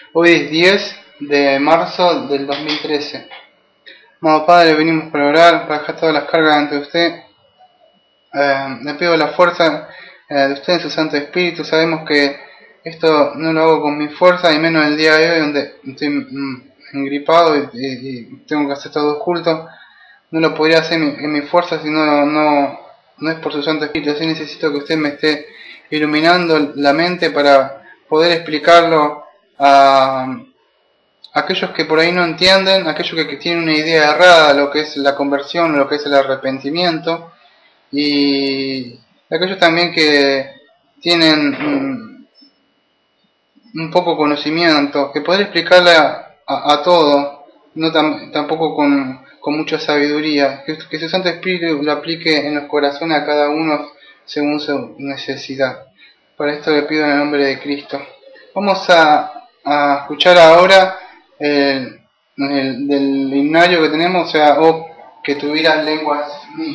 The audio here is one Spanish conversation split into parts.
Hoy es 10 de marzo del 2013. Amado Padre, venimos para orar, para dejar todas las cargas ante usted. Le pido la fuerza de usted en su Santo Espíritu. Sabemos que esto no lo hago con mi fuerza, y menos el día de hoy, donde estoy engripado y tengo que hacer todos cultos. No lo podría hacer en mi fuerza, si no es por su Santo Espíritu. Así necesito que usted me esté iluminando la mente para poder explicarlo a aquellos que por ahí no entienden, aquellos que tienen una idea errada de lo que es la conversión, lo que es el arrepentimiento, y aquellos también que tienen un poco conocimiento, que poder explicarle a todo, no tampoco con mucha sabiduría, que su Santo Espíritu lo aplique en los corazones a cada uno según su necesidad. Para esto le pido en el nombre de Cristo. Vamos a escuchar ahora del himnario que tenemos, o sea, que tuvieras lenguas.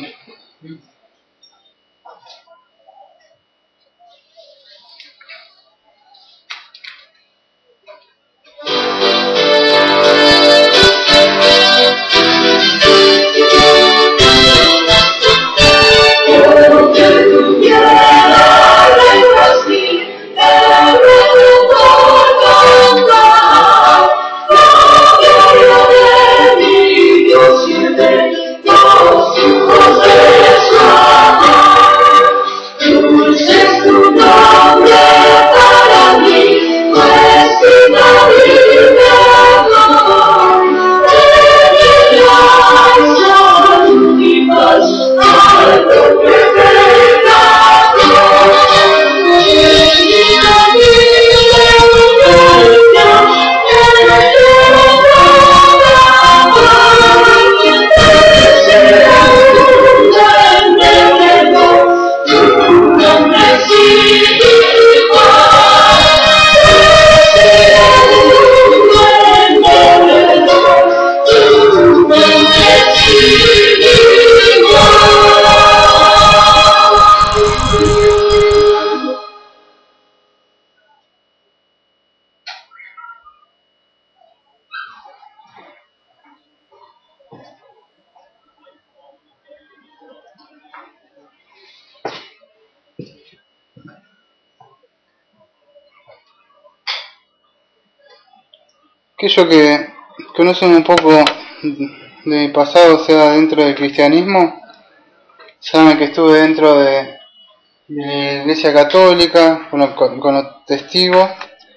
Aquellos que conocen un poco de mi pasado, o sea, dentro del cristianismo, saben que estuve dentro de la Iglesia Católica con los testigos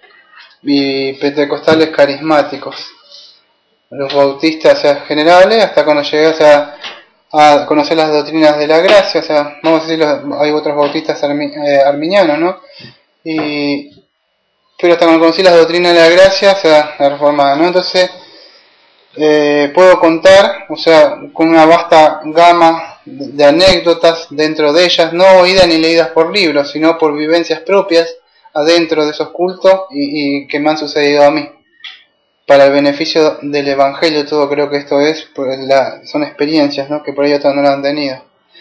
y pentecostales carismáticos, los bautistas, o sea, generales, hasta cuando llegué, o sea, a conocer las doctrinas de la gracia, o sea, vamos a decirlo, hay otros bautistas arminianos, ¿no? Pero hasta cuando conocí las doctrinas de la gracia, o sea, la reformada, ¿no? Entonces, puedo contar, o sea, con una vasta gama de anécdotas dentro de ellas, no oídas ni leídas por libros, sino por vivencias propias adentro de esos cultos y que me han sucedido a mí. Para el beneficio del Evangelio, todo creo que esto es, pues son experiencias, ¿no? Que por ahí otros no lo han tenido.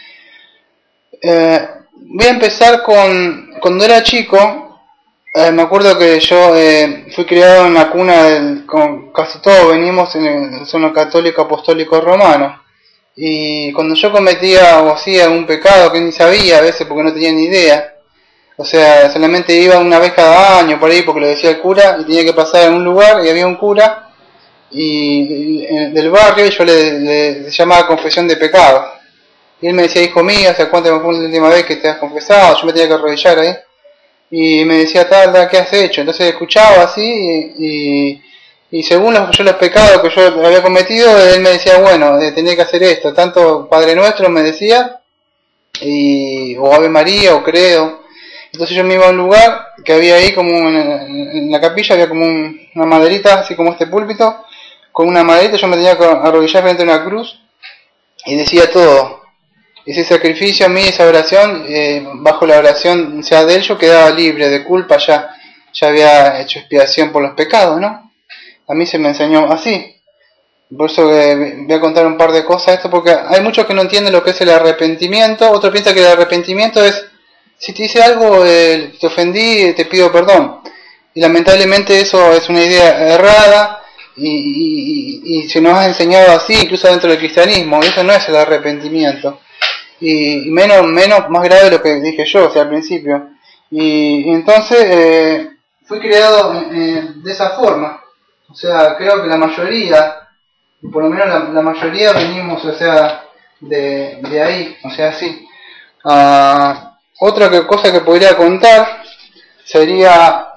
Voy a empezar cuando era chico. Me acuerdo que yo fui criado en la cuna, como casi todos venimos en el seno católico apostólico romano, y cuando yo cometía o hacía algún pecado que ni sabía a veces porque no tenía ni idea, o sea, solamente iba una vez cada año por ahí porque lo decía el cura y tenía que pasar en un lugar y había un cura del barrio, y yo le llamaba confesión de pecado, y él me decía: hijo mío, ¿hace cuánto fue la última vez que te has confesado? Yo me tenía que arrodillar ahí y me decía: tal, ¿qué has hecho? Entonces escuchaba así y según los pecados que yo había cometido, él me decía: bueno, tenía que hacer esto, tanto Padre Nuestro me decía, o Ave María, o Credo. Entonces yo me iba a un lugar que había ahí, como en la capilla había como una maderita, así como este púlpito, con una maderita. Yo me tenía que arrodillar frente a una cruz y decía todo. Ese sacrificio a mí, esa oración, bajo la oración, o sea, de él yo quedaba libre de culpa, ya había hecho expiación por los pecados, ¿no? A mí se me enseñó así. Por eso voy a contar un par de cosas de esto, porque hay muchos que no entienden lo que es el arrepentimiento. Otros piensan que el arrepentimiento es, si te hice algo, te ofendí, te pido perdón. y lamentablemente eso es una idea errada y se nos ha enseñado así incluso dentro del cristianismo, y eso no es el arrepentimiento, y menos más grave de lo que dije yo, o sea, al principio. Y entonces fui creado de esa forma, o sea, creo que la mayoría, por lo menos la mayoría venimos, o sea, de ahí, o sea, sí. Otra cosa que podría contar sería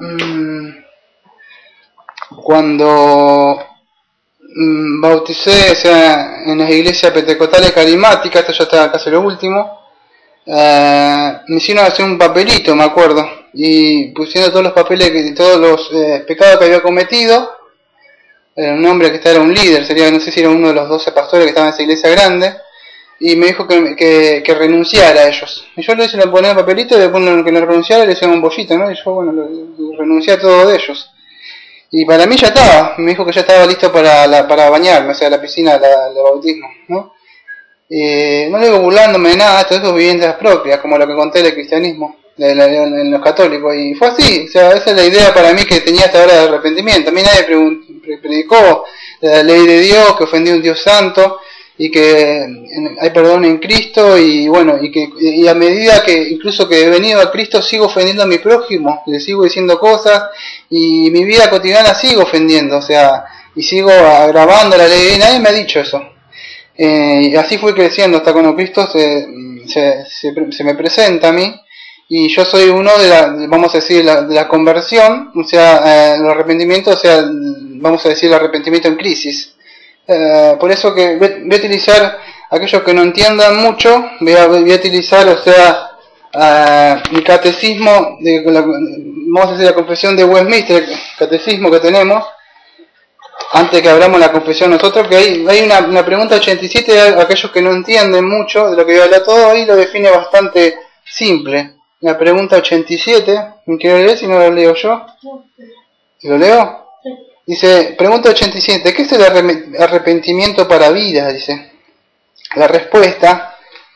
cuando bauticé, o sea, en las iglesias pentecostales carismáticas, esto ya está casi lo último, me hicieron hacer un papelito, me acuerdo, y pusieron todos los papeles, todos los pecados que había cometido. Era un hombre que era un líder, sería, no sé si era uno de los 12 pastores que estaban en esa iglesia grande, y me dijo que renunciara a ellos. Y yo le hice poner el papelito y después que no renunciara le hice un bollito, ¿no? Y yo, bueno, renuncié a todo de ellos. Y para mí ya estaba, me dijo que ya estaba listo para bañarme, o sea, la piscina de bautismo, ¿no? No digo burlándome de nada, todo eso es viviendas propias, como lo que conté del cristianismo, en los católicos, y fue así, o sea, esa es la idea para mí que tenía hasta ahora de arrepentimiento. A mí nadie predicó la ley de Dios, que ofendía a un Dios santo, y que hay perdón en Cristo, y bueno, y a medida que incluso que he venido a Cristo sigo ofendiendo a mi prójimo, le sigo diciendo cosas, y mi vida cotidiana sigo ofendiendo, o sea, y sigo agravando la ley, y nadie me ha dicho eso. Y así fui creciendo hasta cuando Cristo se me presenta a mí, y yo soy uno vamos a decir, de la conversión, o sea, el arrepentimiento, o sea, vamos a decir, el arrepentimiento en crisis. Por eso que voy a utilizar, aquellos que no entiendan mucho, voy a utilizar, o sea, mi catecismo, vamos a decir, la confesión de Westminster, el catecismo que tenemos, antes que abramos la confesión nosotros, que hay una pregunta 87 de aquellos que no entienden mucho de lo que voy a hablar, todo ahí lo define bastante simple. La pregunta 87, ¿me quiero leer si no lo leo yo? ¿Lo leo? Dice, pregunta 87, ¿qué es el arrepentimiento para vida? Dice. La respuesta,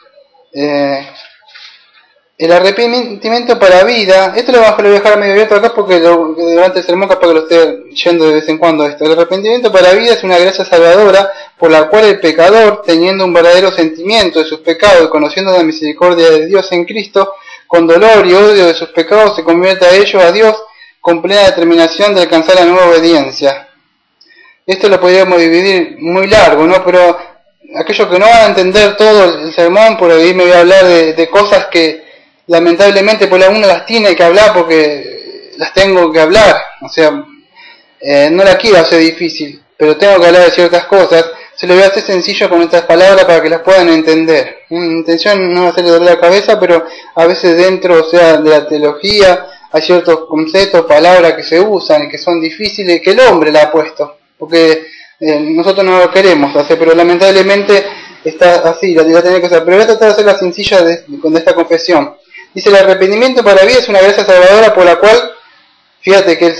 el arrepentimiento para vida, esto lo voy a dejar medio abierto acá porque durante el sermón capaz que lo esté yendo de vez en cuando esto. El arrepentimiento para vida es una gracia salvadora por la cual el pecador, teniendo un verdadero sentimiento de sus pecados y conociendo la misericordia de Dios en Cristo, con dolor y odio de sus pecados se convierte a ellos, a Dios, con plena determinación de alcanzar la nueva obediencia. Esto lo podríamos dividir muy largo, ¿no? Pero aquellos que no van a entender todo el sermón, por ahí me voy a hablar de cosas que lamentablemente por uno las tiene que hablar porque las tengo que hablar. O sea, no la quiero hacer difícil, pero tengo que hablar de ciertas cosas. Se lo voy a hacer sencillo con estas palabras para que las puedan entender. Mi intención no es hacerle doler la cabeza, pero a veces dentro, o sea, de la teología hay ciertos conceptos, palabras que se usan y que son difíciles, que el hombre la ha puesto, porque nosotros no lo queremos hacer, pero lamentablemente está así, la tener que hacer. Pero voy a tratar de hacerla sencilla con esta confesión. Dice, el arrepentimiento para vida es una gracia salvadora por la cual, fíjate que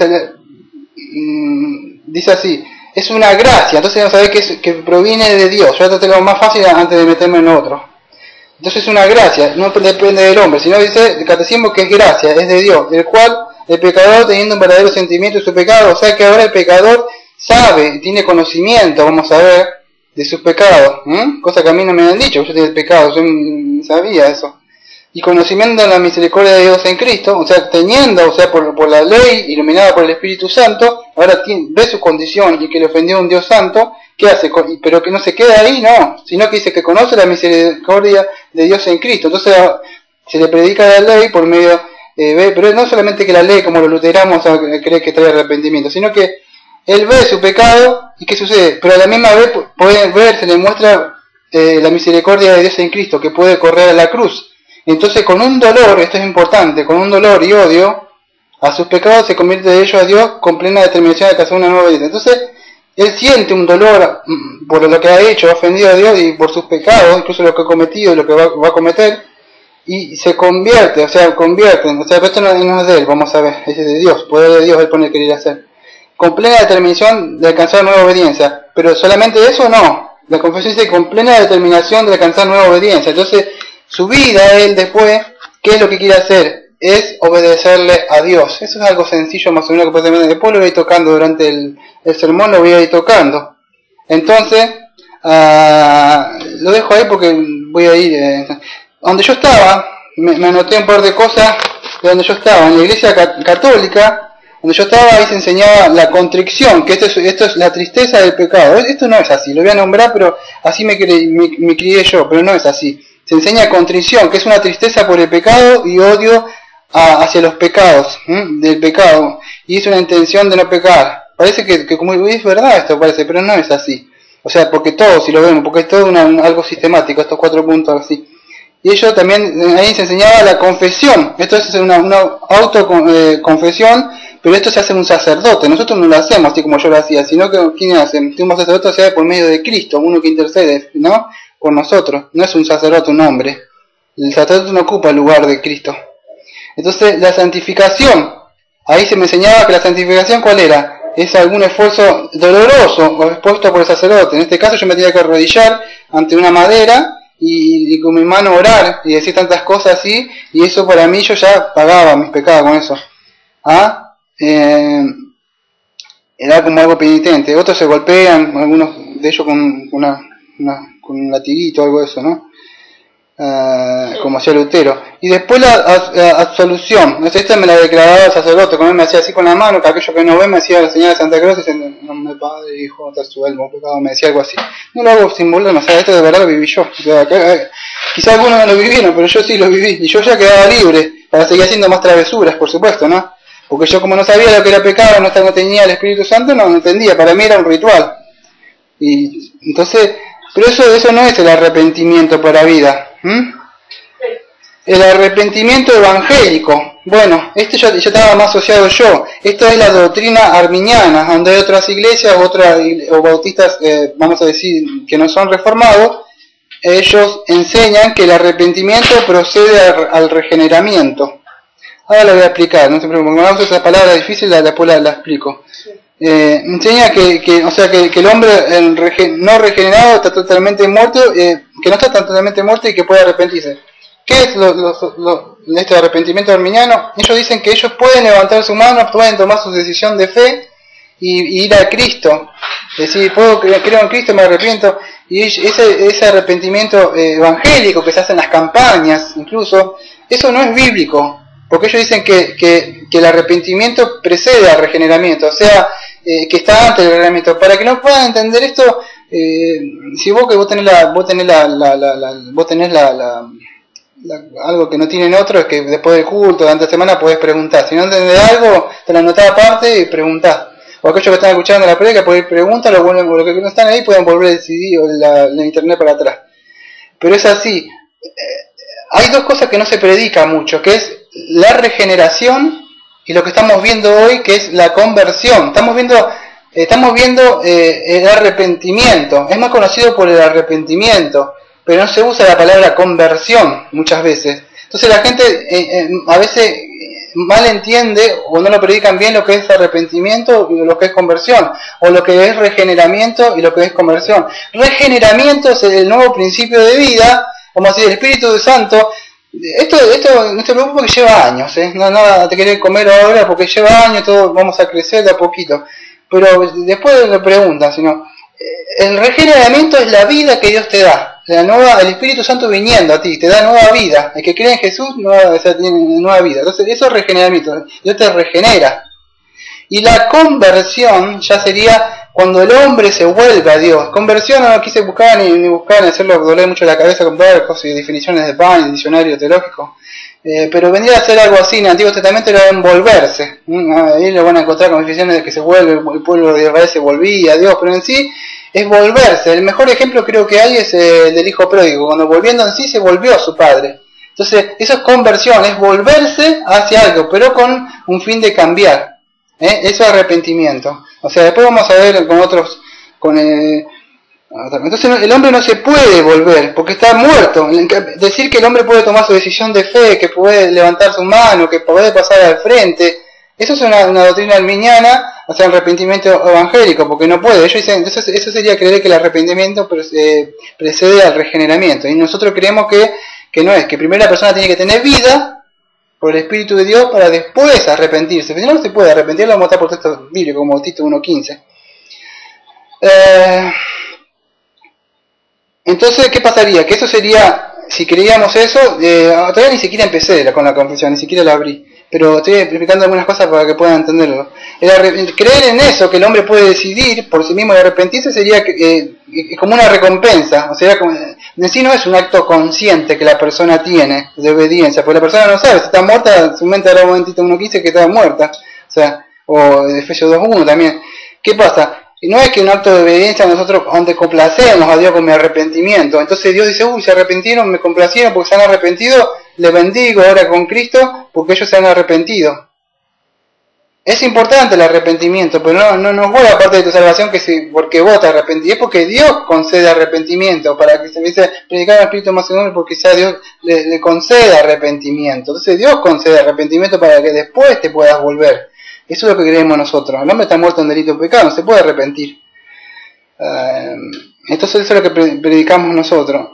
dice así, es una gracia, entonces no sabés que proviene de Dios. Yo voy a tratar lo más fácil antes de meterme en otro. Entonces es una gracia, no depende del hombre, sino dice el catecismo que es gracia, es de Dios, el cual el pecador teniendo un verdadero sentimiento de su pecado, o sea que ahora el pecador sabe, tiene conocimiento, vamos a ver, de sus pecados, cosa que a mí no me han dicho, yo tenía el pecado, yo sabía eso. Y conocimiento de la misericordia de Dios en Cristo, o sea, teniendo, o sea, por la ley, iluminada por el Espíritu Santo, ahora ve su condición y que le ofendió a un Dios santo, ¿qué hace? Pero que no se queda ahí, no, sino que dice que conoce la misericordia de Dios en Cristo. Entonces se le predica la ley por medio, pero no solamente que la ley, como los luteranos cree que trae arrepentimiento, sino que él ve su pecado y ¿qué sucede? Pero a la misma vez puede ver, se le muestra la misericordia de Dios en Cristo, que puede correr a la cruz. Entonces con un dolor, esto es importante, con un dolor y odio a sus pecados se convierte de ellos a Dios con plena determinación de alcanzar una nueva vida. Entonces él siente un dolor por lo que ha hecho, ha ofendido a Dios y por sus pecados, incluso lo que ha cometido y lo que va a cometer, y se convierte, o sea, pero esto no es de él, vamos a ver, es de Dios, poder de Dios, él pone el querer hacer, con plena determinación de alcanzar nueva obediencia. Pero solamente eso no, la confesión dice con plena determinación de alcanzar nueva obediencia. Entonces su vida, él después, ¿qué es lo que quiere hacer? es obedecerle a Dios. Eso es algo sencillo, más o menos, que puede ser. Después lo voy a ir tocando durante el sermón, lo voy a ir tocando. Entonces, lo dejo ahí porque voy a ir. Donde yo estaba, me anoté un par de cosas de donde yo estaba. En la iglesia católica, donde yo estaba, ahí se enseñaba la contrición, que esto es la tristeza del pecado. Esto no es así, lo voy a nombrar, pero así me crié yo, pero no es así. Se enseña contrición, que es una tristeza por el pecado y odio hacia los pecados, del pecado, y es una intención de no pecar. Parece que como es verdad esto, parece, pero no es así. O sea, porque todo, si lo vemos, porque es todo algo sistemático, estos 4 puntos así. Y ellos también, ahí se enseñaba la confesión. Esto es una autoconfesión, pero esto se hace en un sacerdote. Nosotros no lo hacemos así como yo lo hacía, sino que ¿quién hace? Un sacerdote se hace por medio de Cristo, uno que intercede, ¿no? Por nosotros. No es un sacerdote, un hombre. El sacerdote no ocupa el lugar de Cristo. Entonces, la santificación, ahí se me enseñaba que la santificación, ¿cuál era? Es algún esfuerzo doloroso o expuesto por el sacerdote. En este caso yo me tenía que arrodillar ante una madera y con mi mano orar y decir tantas cosas así, y eso para mí yo ya pagaba mis pecados con eso. Era como algo penitente. Otros se golpean, algunos de ellos con un latiguito o algo de eso, ¿no? Como hacía Lutero. Y después la absolución. Esta me la declaraba el sacerdote, como él me hacía así con la mano, que aquello que no ve me hacía la señal de Santa Cruz, diciendo, nombre Padre, Hijo, te suelvo pecado, me decía algo así. No lo hago sin burlarme, o sea, esto de verdad lo viví yo. Quizá algunos no lo vivieron, pero yo sí lo viví. Y yo ya quedaba libre para seguir haciendo más travesuras, por supuesto, ¿no? Porque yo, como no sabía lo que era pecado, no tenía el Espíritu Santo, no entendía. Para mí era un ritual. Y entonces, pero eso no es el arrepentimiento para vida. El arrepentimiento evangélico. Bueno, este ya estaba más asociado yo. Esta es la doctrina arminiana, donde hay otras iglesias, o bautistas, vamos a decir, que no son reformados. Ellos enseñan que el arrepentimiento procede al regeneramiento. Ahora la voy a explicar, no se preocupen, cuando uso esa palabra difícil después la explico. Enseña que el hombre no regenerado está totalmente muerto, que no está totalmente muerto y que puede arrepentirse. ¿Qué es este arrepentimiento arminiano? Ellos dicen que ellos pueden levantar su mano, pueden tomar su decisión de fe y ir a Cristo. Es decir, creo en Cristo, me arrepiento. Y ese arrepentimiento evangélico que se hace en las campañas, incluso, eso no es bíblico. Porque ellos dicen que el arrepentimiento precede al regeneramiento, o sea, que está antes del regeneramiento. Para que no puedan entender esto, si vos tenés algo que no tienen otro, es que después del culto, durante la semana, podés preguntar. Si no entendés algo, te lo anotás aparte y preguntás. O aquellos que están escuchando la predica, podés preguntar, o los que no están ahí pueden volver el CD o la internet para atrás. Pero es así. Hay dos cosas que no se predica mucho, que es la regeneración y lo que estamos viendo hoy, que es la conversión. Estamos viendo el arrepentimiento. Es más conocido por el arrepentimiento, pero no se usa la palabra conversión muchas veces. Entonces la gente a veces mal entiende o no lo predican bien lo que es arrepentimiento y lo que es conversión, o lo que es regeneramiento y lo que es conversión. Regeneramiento es el nuevo principio de vida, como así el Espíritu Santo. Esto no te preocupes porque lleva años, no te querés comer ahora porque lleva años, todo vamos a crecer de a poquito. Pero después le preguntan, sino el regeneramiento es la vida que Dios te da, el Espíritu Santo viniendo a ti, te da nueva vida. El que cree en Jesús tiene nueva vida. Entonces eso es regeneramiento, Dios te regenera. Y la conversión ya sería cuando el hombre se vuelve a Dios. Conversión no quise buscar ni hacerlo doler mucho la cabeza con todas las cosas y definiciones de pan, diccionario teológico. Pero vendría a ser algo así. En el Antiguo Testamento era envolverse. Ahí lo van a encontrar con definiciones de que se vuelve, el pueblo de Israel se volvía a Dios, pero en sí es volverse. El mejor ejemplo creo que hay es el del hijo pródigo, cuando volviendo en sí se volvió a su padre. Entonces eso es conversión, es volverse hacia algo, pero con un fin de cambiar. Eso es arrepentimiento. O sea, después vamos a ver con otros, entonces el hombre no se puede volver porque está muerto. Decir que el hombre puede tomar su decisión de fe, que puede levantar su mano, que puede pasar al frente, eso es una doctrina arminiana, o sea, arrepentimiento evangélico, porque no puede. Ellos dicen, eso sería creer que el arrepentimiento precede al regeneramiento, y nosotros creemos que no es, que primero la persona tiene que tener vida por el Espíritu de Dios para después arrepentirse. Pero si no, no se puede arrepentir, lo vamos a mostrar por texto bíblico como Tito 1.15. Entonces, ¿qué pasaría? Que eso sería, si creíamos eso, todavía ni siquiera empecé con la confesión, ni siquiera la abrí. Pero estoy explicando algunas cosas para que puedan entenderlo. Creer en eso, que el hombre puede decidir por sí mismo y arrepentirse, sería como una recompensa. O sea, en sí no es un acto consciente que la persona tiene de obediencia, porque la persona no sabe, si está muerta, su mente hará un momentito uno quise que está muerta. O sea, o de Efesios 2.1 también. ¿Qué pasa? Y no es que un acto de obediencia nosotros donde complacemos a Dios con mi arrepentimiento. Entonces Dios dice, se arrepintieron, me complacieron porque se han arrepentido, les bendigo ahora con Cristo porque ellos se han arrepentido. Es importante el arrepentimiento, pero no juega parte de tu salvación que si porque vos te arrepentís, es porque Dios concede arrepentimiento, para que se me dice predicar al Espíritu más seguro, porque sea Dios le concede arrepentimiento. Entonces Dios concede arrepentimiento para que después te puedas volver. Eso es lo que creemos nosotros. El hombre está muerto en delito y pecado, no se puede arrepentir. Entonces eso es lo que predicamos nosotros.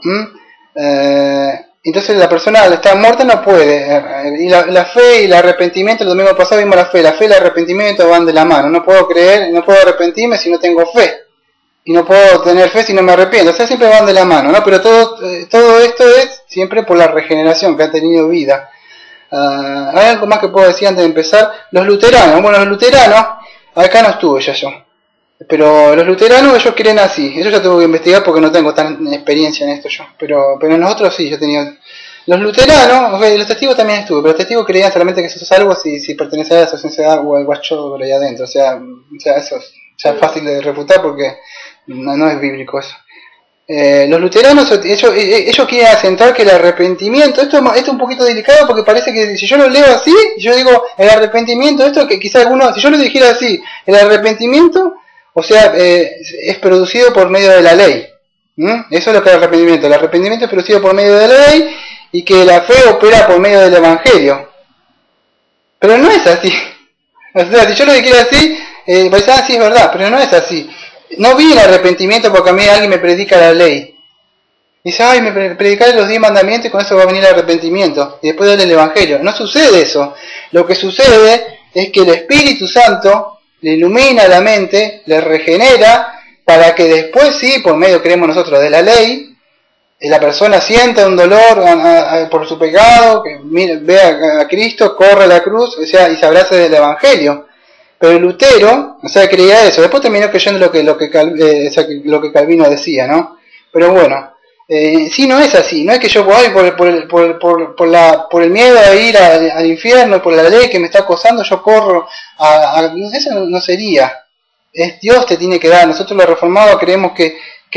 Entonces la persona al estar muerta no puede. Y la fe y el arrepentimiento, el domingo pasado vimos la fe y el arrepentimiento van de la mano. No puedo creer, no puedo arrepentirme si no tengo fe. Y no puedo tener fe si no me arrepiento. O sea, siempre van de la mano, ¿no? Pero todo esto es siempre por la regeneración que ha tenido vida. Hay algo más que puedo decir antes de empezar. Los luteranos, bueno, los luteranos, acá no estuve ya yo, pero los luteranos ellos creen así. Eso ya tengo que investigar porque no tengo tan experiencia en esto yo, pero nosotros sí, yo tenía. Los luteranos, los testigos también estuve, pero los testigos creían solamente que eso es salvo si pertenece a la sociedad o al guacho por ahí adentro. O sea eso ya es fácil de refutar porque no es bíblico eso. Los luteranos, ellos quieren acentuar que el arrepentimiento, esto es un poquito delicado porque parece que si yo lo leo así, yo digo el arrepentimiento, esto que quizá alguno, si yo lo dijera así, el arrepentimiento, o sea, es producido por medio de la ley. Eso es lo que es el arrepentimiento es producido por medio de la ley y que la fe opera por medio del evangelio. Pero no es así. O sea, si yo lo dijera así, pensaba sí es verdad, pero no es así. No vi el arrepentimiento porque a mí alguien me predica la ley. Dice, me predicaré los 10 mandamientos y con eso va a venir el arrepentimiento. Y después darle el evangelio. No sucede eso. Lo que sucede es que el Espíritu Santo le ilumina la mente, le regenera, para que después sí, por medio creemos nosotros de la ley, la persona sienta un dolor por su pecado, que vea a Cristo, corre a la cruz, o sea, y se abrace del evangelio. Pero Lutero, o sea, creía eso. Después terminó creyendo lo que Calvino decía, ¿no? Pero bueno, sí, no es así. No es que yo voy por el miedo a ir al infierno, por la ley que me está acosando, yo corro eso no sería. Es Dios te tiene que dar. Nosotros los reformados creemos que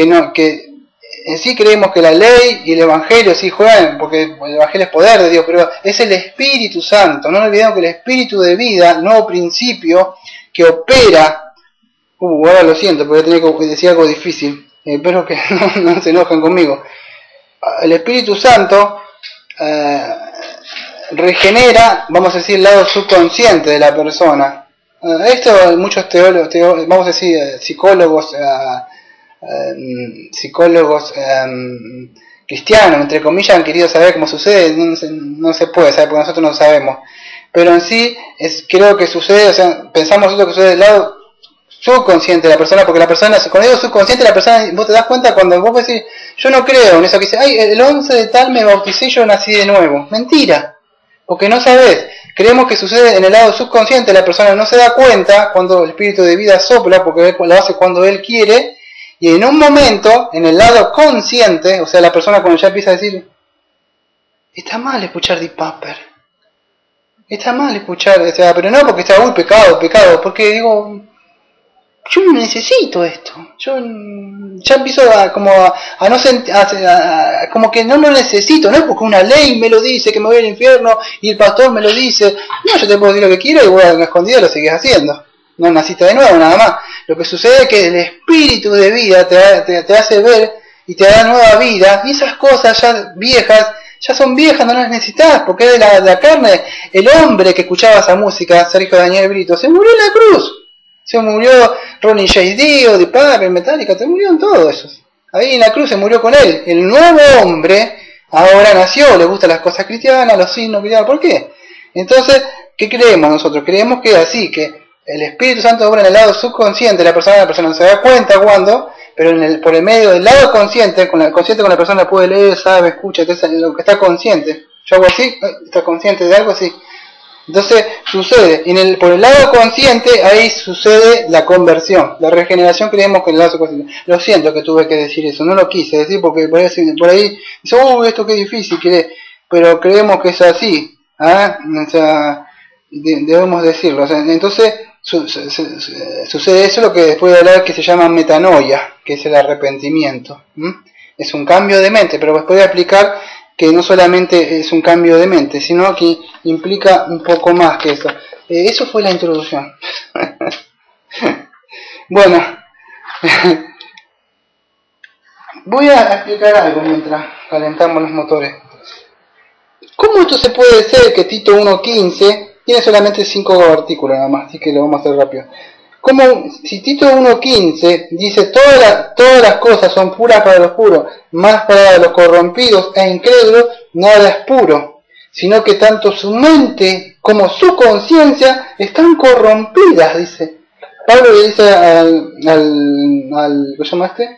en sí creemos que la ley y el evangelio sí juegan, porque el evangelio es poder de Dios, pero es el Espíritu Santo. No olvidemos que el Espíritu de vida, nuevo principio, que opera, ahora lo siento, porque tenía que decir algo difícil, espero que no se enojen conmigo. El Espíritu Santo regenera, vamos a decir, el lado subconsciente de la persona. Esto muchos teólogos, vamos a decir, psicólogos cristianos, entre comillas, han querido saber cómo sucede. No se puede saber porque nosotros no sabemos, pero en sí creo que sucede, o sea, pensamos esto que sucede del lado subconsciente de la persona, porque la persona, cuando digo subconsciente, la persona, vos te das cuenta cuando vos decís, yo no creo en eso que dice, el 11 de tal me bauticé y yo nací de nuevo. Mentira, porque no sabés. Creemos que sucede en el lado subconsciente, la persona no se da cuenta cuando el espíritu de vida sopla, porque lo hace cuando él quiere. Y en un momento, en el lado consciente, o sea, la persona cuando ya empieza a decir, está mal escuchar Deep Purple, está mal escuchar, o sea, pero no porque está, pecado, porque digo, yo no necesito esto, yo ya empiezo a no sentir, como que no lo necesito, no es porque una ley me lo dice, que me voy al infierno, y el pastor me lo dice, no, yo te puedo decir lo que quiero y voy a la escondida lo seguís haciendo. No naciste de nuevo, nada más. Lo que sucede es que el espíritu de vida te hace ver y te da nueva vida. Y esas cosas ya viejas, ya son viejas, no las necesitas, porque es de la carne. El hombre que escuchaba esa música, Sergio Daniel Brito, se murió en la cruz. Se murió Ronnie James Dio, Deep Purple, Metallica, se murieron todos esos. Ahí en la cruz se murió con él. El nuevo hombre ahora nació, le gustan las cosas cristianas, los signos cristianos. ¿Por qué? Entonces, ¿qué creemos nosotros? Creemos que es así, que el Espíritu Santo obra en el lado subconsciente de la persona no se da cuenta cuando, pero por el medio del lado consciente, con la persona puede leer, sabe, escucha, lo que está consciente. Yo hago así, está consciente de algo así. Entonces sucede, por el lado consciente ahí sucede la conversión, la regeneración. Creemos que en el lado subconsciente. Lo siento que tuve que decir eso, no lo quise decir porque por ahí dice, esto qué difícil, pero creemos que es así, o sea, debemos decirlo. O sea, entonces sucede eso, lo que después de hablar que se llama metanoia, que es el arrepentimiento. Es un cambio de mente, pero después de explicar que no solamente es un cambio de mente, sino que implica un poco más que eso. Eso fue la introducción. Bueno, voy a explicar algo mientras calentamos los motores. ¿Cómo esto se puede ser que Tito 1.15 tiene solamente 5 artículos nada más? Así que lo vamos a hacer rápido. Como si Tito 1.15 dice todas las cosas son puras para los puros, más para los corrompidos e incrédulos nada es puro, sino que tanto su mente como su conciencia están corrompidas, dice. Pablo le dice ¿cómo se llama este?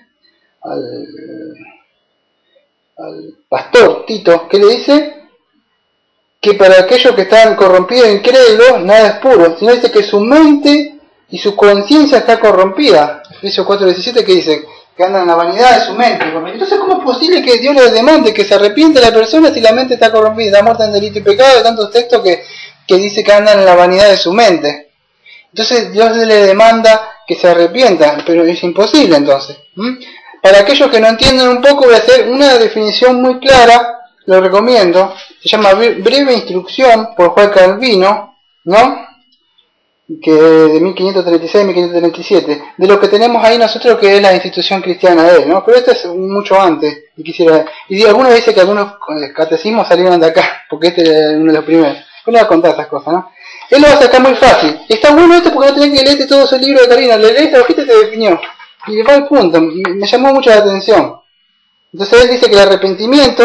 Al pastor Tito, que le dice que para aquellos que están corrompidos e incrédulos nada es puro, sino dice que su mente y su conciencia está corrompida. Efesios 4:17 que dice que andan en la vanidad de su mente. Entonces, ¿cómo es posible que Dios le demande que se arrepiente la persona si la mente está corrompida? Está muerta en delito y pecado, de tantos textos que dice que andan en la vanidad de su mente. Entonces Dios le demanda que se arrepienta, pero es imposible entonces. Para aquellos que no entienden un poco, voy a hacer una definición muy clara, lo recomiendo. Se llama Breve Instrucción por Juan Calvino, ¿no? Que de 1536 a 1537, de lo que tenemos ahí nosotros, que es la institución cristiana de él, ¿no? Pero este es mucho antes, y algunos dicen que algunos catecismos salieron de acá, porque este es uno de los primeros. Yo le voy a contar esas cosas, ¿no? Él lo va a sacar muy fácil. Está bueno esto porque no tenés que leerte todo ese libro de Carina, le lees la hojita y te definió. Y va al punto, me llamó mucho la atención. Entonces él dice que el arrepentimiento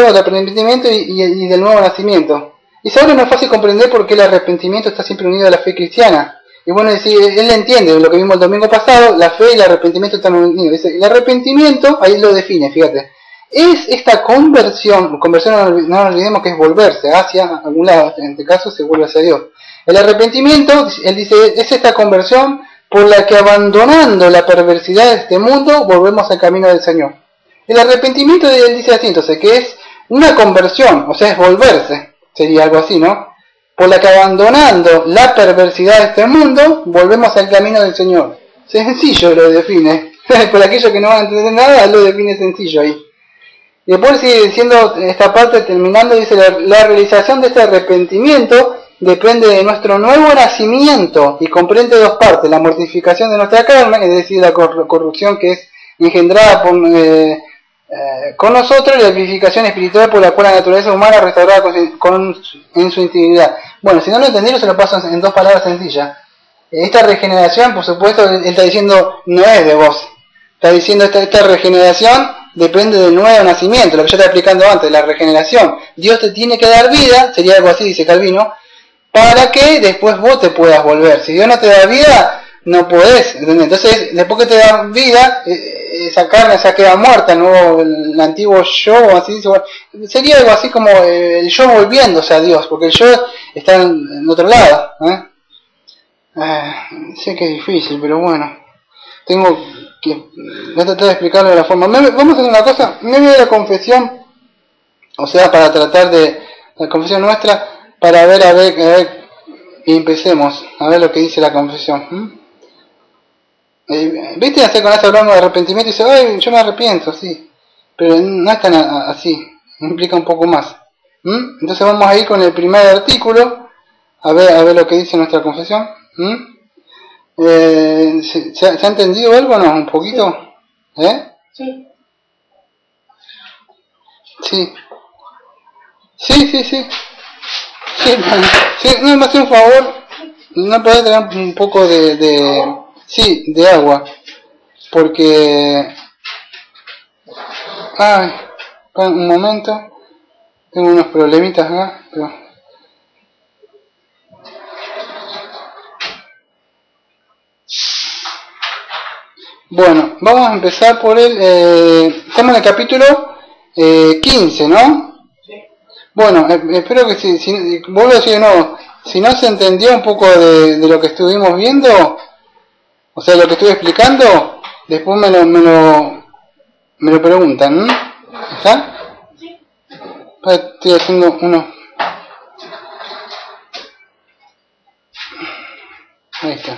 y del nuevo nacimiento. Y ahora no es fácil comprender por qué el arrepentimiento está siempre unido a la fe cristiana. Y bueno, decir, él entiende lo que vimos el domingo pasado, la fe y el arrepentimiento están unidos. Dice, el arrepentimiento, ahí lo define, fíjate, es esta conversión no olvidemos que es volverse hacia algún lado, en este caso se vuelve hacia Dios. El arrepentimiento, él dice, es esta conversión por la que abandonando la perversidad de este mundo, volvemos al camino del Señor. El arrepentimiento, él dice así, entonces, que es una conversión, o sea, es volverse, sería algo así, ¿no? Por la que abandonando la perversidad de este mundo, volvemos al camino del Señor. Sencillo lo define. Por aquellos que no van a entender nada, lo define sencillo ahí. Y después sigue diciendo, esta parte terminando, dice, la realización de este arrepentimiento depende de nuestro nuevo nacimiento y comprende dos partes: la mortificación de nuestra carne, es decir, la corrupción que es engendrada con nosotros, y la vivificación espiritual por la cual la naturaleza humana es restaurada en su integridad. Bueno, si no lo entendieron, se lo paso en dos palabras sencillas. Esta regeneración, por supuesto, él está diciendo, no es de vos. Está diciendo, esta regeneración depende del nuevo nacimiento, lo que yo estaba explicando antes, la regeneración. Dios te tiene que dar vida, sería algo así, dice Calvino, para que después vos te puedas volver. Si Dios no te da vida, no podés, ¿entendés? Entonces, después que te da vida, esa carne ya queda muerta, el antiguo yo, así, sería algo así como el yo volviéndose a Dios, porque el yo está en otro lado. Sé que es difícil, pero bueno, tengo que voy a tratar de explicarlo de la forma. Vamos a hacer una cosa, me voy a la confesión, o sea, para tratar de la confesión nuestra, para ver, y empecemos a ver lo que dice la confesión. ¿Viste? Hacer con eso hablando de arrepentimiento y dice, ay, yo me arrepiento, sí, pero no es tan así, implica un poco más. Entonces vamos a ir con el primer artículo, a ver lo que dice nuestra confesión. ¿Se ha entendido algo o no? ¿Un poquito? Sí. Sí. Sí, no me hace un favor, no podés tener un poco de agua, porque un momento, tengo unos problemitas acá, pero Bueno, vamos a empezar por estamos en el capítulo 15, ¿no? Sí. Bueno, espero que si vuelvo a decir de nuevo, si no se entendió un poco de lo que estuvimos viendo, o sea, lo que estuve explicando, después me lo preguntan, ¿no? ¿Está? Sí. Estoy haciendo uno. Ahí está.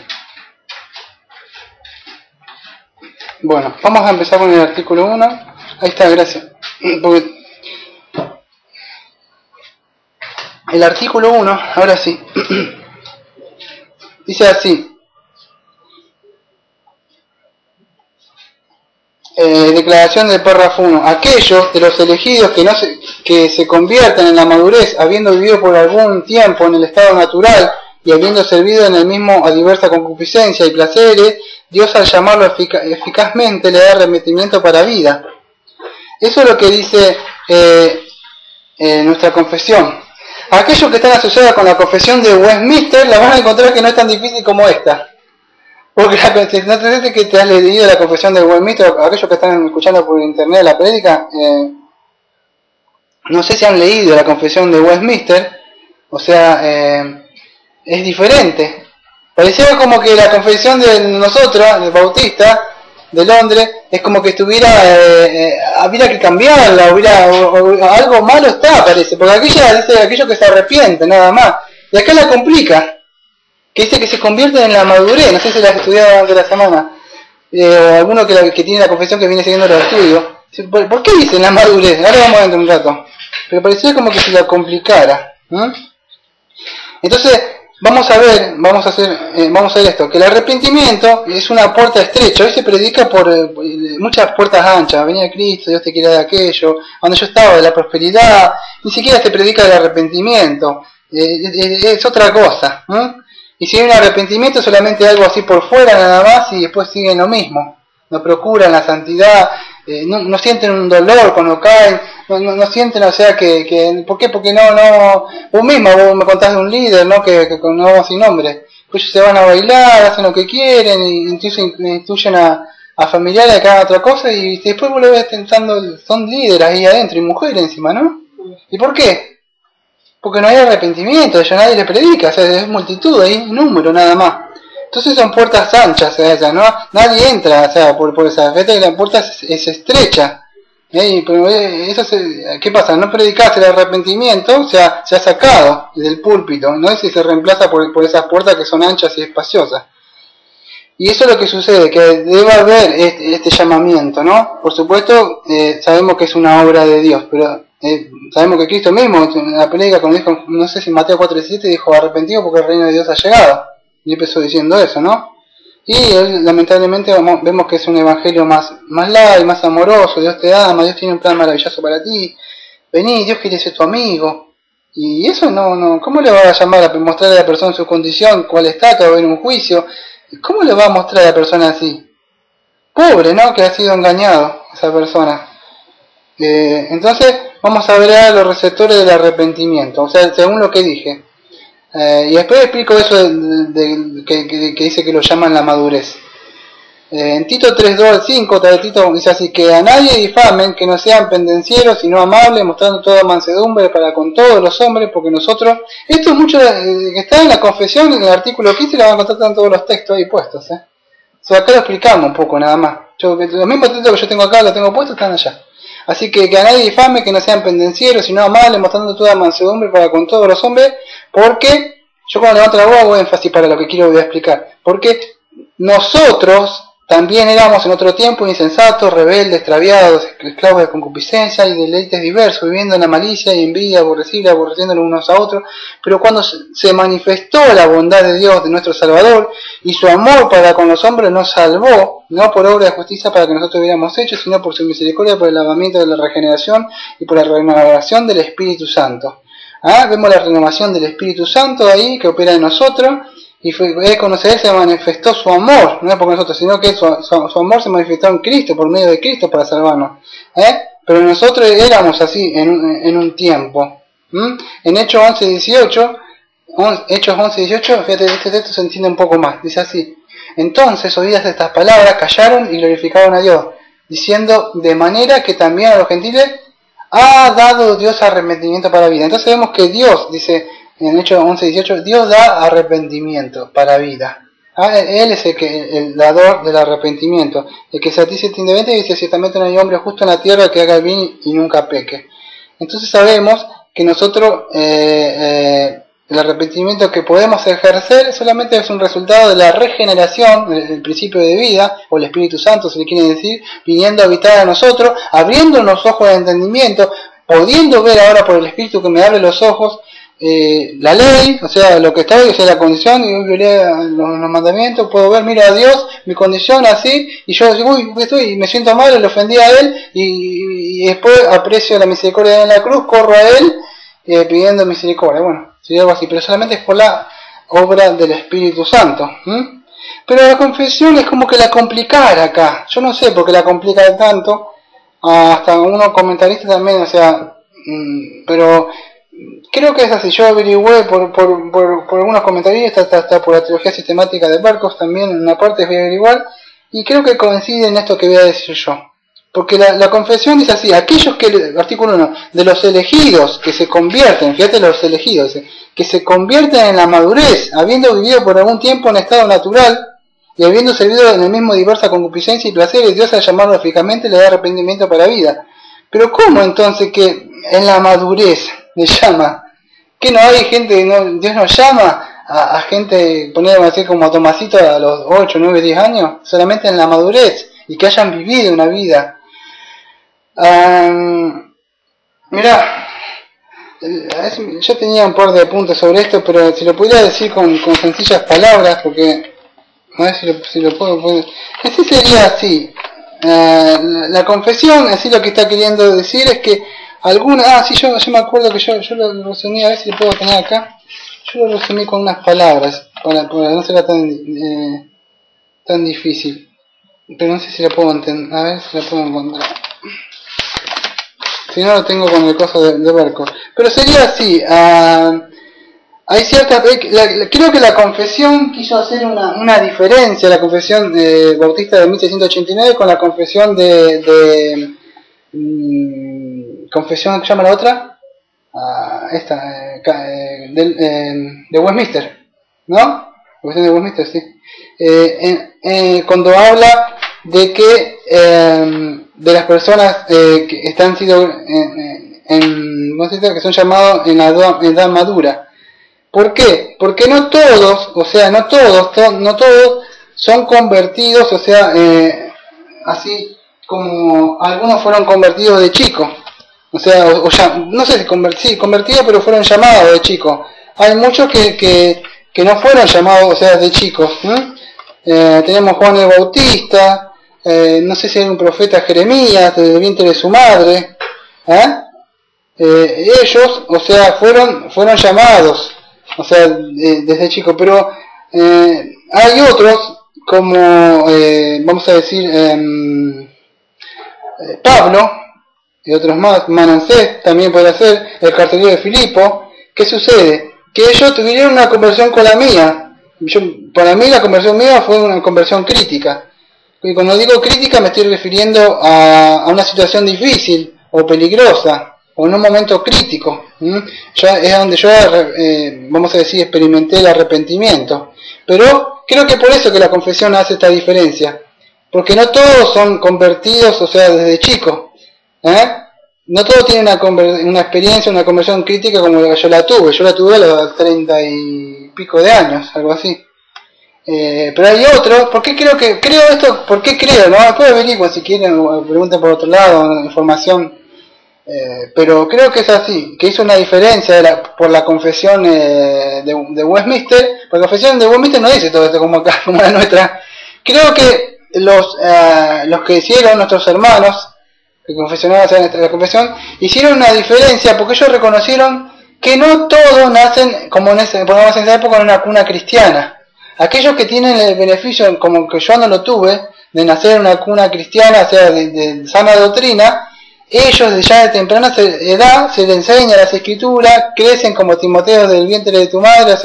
Bueno, vamos a empezar con el artículo 1. Ahí está, gracias. Porque el artículo 1, ahora sí, dice así. Declaración del párrafo 1. Aquellos de los elegidos que se conviertan en la madurez, habiendo vivido por algún tiempo en el estado natural y habiendo servido en el mismo a diversa concupiscencia y placeres, Dios al llamarlo eficazmente le da arrepentimiento para vida. Eso es lo que dice nuestra confesión. Aquellos que están asociados con la confesión de Westminster la van a encontrar que no es tan difícil como esta. Porque no te sé que te has leído la confesión de Westminster, aquellos que están escuchando por internet la prédica, no sé si han leído la confesión de Westminster, o sea, es diferente. Parecía como que la confesión de nosotros, el Bautista, de Londres, es como que estuviera, hubiera que cambiarla, o algo malo está, parece, porque aquella dice aquellos que se arrepienten, nada más, y acá la complica, que dice que se convierten en la madurez, no sé si la has estudiado durante la semana, o alguno que tiene la confesión que viene siguiendo los estudios. ¿Por qué dicen la madurez? Ahora vamos a entrar un rato. Pero parecía como que se la complicara. Entonces, vamos a ver esto, que el arrepentimiento es una puerta estrecha. Hoy se predica por muchas puertas anchas. Venía Cristo, Dios te quiere de aquello, donde yo estaba, de la prosperidad. Ni siquiera se predica del arrepentimiento. Es otra cosa. Y si hay un arrepentimiento, solamente algo así por fuera nada más, y después siguen lo mismo. No procuran la santidad, no sienten un dolor cuando caen, no sienten, o sea, ¿por qué? Porque vos me contás de un líder, ¿no? Que no vamos sin nombre. Pues ellos se van a bailar, hacen lo que quieren, y incluso instruyen a familiares que hagan otra cosa, y después vos lo ves pensando, son líderes ahí adentro, y mujeres encima, ¿no? ¿Y por qué? Porque no hay arrepentimiento, a nadie le predica, o sea, es multitud, hay número nada más. Entonces son puertas anchas, o sea, ¿no? Nadie entra, o sea, por esa, fíjate que la puerta es estrecha. Pero ¿qué pasa? No predicaste el arrepentimiento, o sea, se ha sacado del púlpito, no es si se reemplaza por esas puertas que son anchas y espaciosas. Y eso es lo que sucede, que debe haber este llamamiento, ¿no? Por supuesto, sabemos que es una obra de Dios, pero sabemos que Cristo mismo, en la prédica, cuando dijo, no sé si Mateo 4:17, dijo arrepentido porque el reino de Dios ha llegado. Y empezó diciendo eso, ¿no? Y él, lamentablemente vemos que es un evangelio más light, más amoroso. Dios te ama, Dios tiene un plan maravilloso para ti. Vení, Dios quiere ser tu amigo. Y eso no, ¿cómo le va a llamar a mostrarle a la persona su condición, cuál está, que va a haber un juicio? ¿Cómo le va a mostrar a la persona así? Pobre, ¿no? Que ha sido engañado esa persona. Entonces, vamos a ver a los receptores del arrepentimiento, o sea, según lo que dije. Y después explico eso que dice que lo llaman la madurez. En Tito 3:2-5, Tito dice así: que a nadie difamen, que no sean pendencieros, sino amables, mostrando toda mansedumbre para con todos los hombres, porque nosotros, esto es mucho que está en la confesión, en el artículo 15, lo van a encontrar en todos los textos ahí puestos. O sea, acá lo explicamos un poco nada más. Los mismos textos que yo tengo acá, los tengo puestos, están allá. Así que a nadie difame, que no sean pendencieros, sino amables, mostrando toda mansedumbre para con todos los hombres, porque, yo cuando levanto la voz hago énfasis para lo que voy a explicar, porque nosotros también éramos en otro tiempo insensatos, rebeldes, extraviados, esclavos de concupiscencia y deleites diversos, viviendo en la malicia y envidia, aborreciéndonos unos a otros, pero cuando se manifestó la bondad de Dios, de nuestro Salvador, y su amor para con los hombres nos salvó, no por obra de justicia para que nosotros hubiéramos hecho, sino por su misericordia, por el lavamiento de la regeneración y por la renovación del Espíritu Santo. Vemos la renovación del Espíritu Santo ahí, que opera en nosotros, y conocer se manifestó su amor, no es por nosotros, sino que su amor se manifestó en Cristo, por medio de Cristo, para salvarnos. Pero nosotros éramos así en un tiempo. En Hechos 11:18, fíjate, este texto se entiende un poco más, dice así: Entonces, oídas estas palabras, callaron y glorificaron a Dios, diciendo, de manera que también a los gentiles ha dado Dios arrepentimiento para vida. Entonces vemos que Dios, dice en Hechos 11:18, Dios da arrepentimiento para vida. Él es el dador del arrepentimiento. El que satisface indebente dice, ciertamente no hay hombre justo en la tierra que haga el bien y nunca peque. Entonces sabemos que nosotros el arrepentimiento que podemos ejercer solamente es un resultado de la regeneración, el principio de vida, o el Espíritu Santo, se le quiere decir, viniendo a habitar a nosotros, abriendo los ojos de entendimiento, pudiendo ver ahora por el Espíritu que me abre los ojos, la ley, o sea, lo que está hoy, o sea, la condición, y yo violé los mandamientos, puedo ver, miro a Dios, mi condición así, y yo digo, uy, estoy, me siento mal, le ofendí a Él, y después aprecio la misericordia de Él en la cruz, corro a Él, pidiendo misericordia. Bueno, sería algo así, pero solamente es por la obra del Espíritu Santo. Pero la confesión es como que la complicara acá, yo no sé por qué la complica tanto, hasta unos comentaristas también, o sea, pero creo que es así. Yo averigüé por algunos comentaristas, hasta por la teología sistemática de Barcos también, en una parte voy a averiguar, y creo que coincide en esto que voy a decir yo. Porque la confesión dice así, aquellos que, artículo 1, de los elegidos que se convierten, fíjate los elegidos, que se convierten en la madurez, habiendo vivido por algún tiempo en estado natural, y habiendo servido en el mismo diversa concupiscencia y placeres, Dios al llamarlo lógicamente le da arrepentimiento para vida. Pero ¿cómo entonces que en la madurez le llama? ¿Que no hay gente, Dios nos llama a gente, ponerlo así como a Tomasito a los 8, 9, 10 años? Solamente en la madurez, y que hayan vivido una vida. Mirá, yo tenía un par de puntos sobre esto, pero si lo pudiera decir con sencillas palabras, porque a ver si lo puedo. Así sería así. La confesión, así lo que está queriendo decir es que alguna. Sí, yo me acuerdo que yo lo resumí, a ver si lo puedo tener acá. Yo lo resumí con unas palabras, para no ser tan difícil. Pero no sé si la puedo entender. A ver si la puedo encontrar. Si no, lo tengo con el coso de Berco. Pero sería así. Hay ciertas. Creo que la confesión quiso hacer una diferencia. La confesión bautista de 1689 con la confesión confesión, ¿qué llama la otra? De Westminster, ¿no? La confesión de Westminster, sí. Cuando habla de que de las personas que están sido que son llamados en la edad madura. ¿Por qué? Porque no todos, o sea, no todos son convertidos, o sea, así como algunos fueron convertidos de chicos. O sea, no sé si convertidos, pero fueron llamados de chicos. Hay muchos que no fueron llamados, o sea, de chicos. Tenemos Juan el Bautista, no sé si era un profeta Jeremías, del vientre de su madre. Ellos, o sea, fueron llamados, o sea, desde chicos. Pero hay otros, como vamos a decir, Pablo, y otros más, Manansés también podrá ser, el carcelero de Filipo. ¿Qué sucede? Que ellos tuvieron una conversión con la mía. Para mí la conversión mía fue una conversión crítica. Y cuando digo crítica me estoy refiriendo a una situación difícil o peligrosa, o en un momento crítico. Ya es donde yo, vamos a decir, experimenté el arrepentimiento. Pero creo que por eso que la confesión hace esta diferencia. Porque no todos son convertidos, o sea, desde chicos. No todos tienen una experiencia, una conversión crítica como la que yo la tuve. Yo la tuve a los 30 y pico de años, algo así. Pero hay otros. ¿Por qué creo esto? ¿Por qué creo? ¿No? Después averiguo si quieren, o pregunten por otro lado, información. Pero creo que es así, que hizo una diferencia por la confesión de Westminster. Porque la confesión de Westminster no dice todo esto como acá, como la nuestra. Creo que los que hicieron nuestros hermanos que confesionaban en la confesión hicieron una diferencia, porque ellos reconocieron que no todos nacen, como en esa época, en una cuna cristiana. Aquellos que tienen el beneficio, como que yo no lo tuve, de nacer en una cuna cristiana, o sea, de sana doctrina, ellos ya de temprana edad se les enseña las escrituras, crecen como Timoteo del vientre de tu madre, o sea,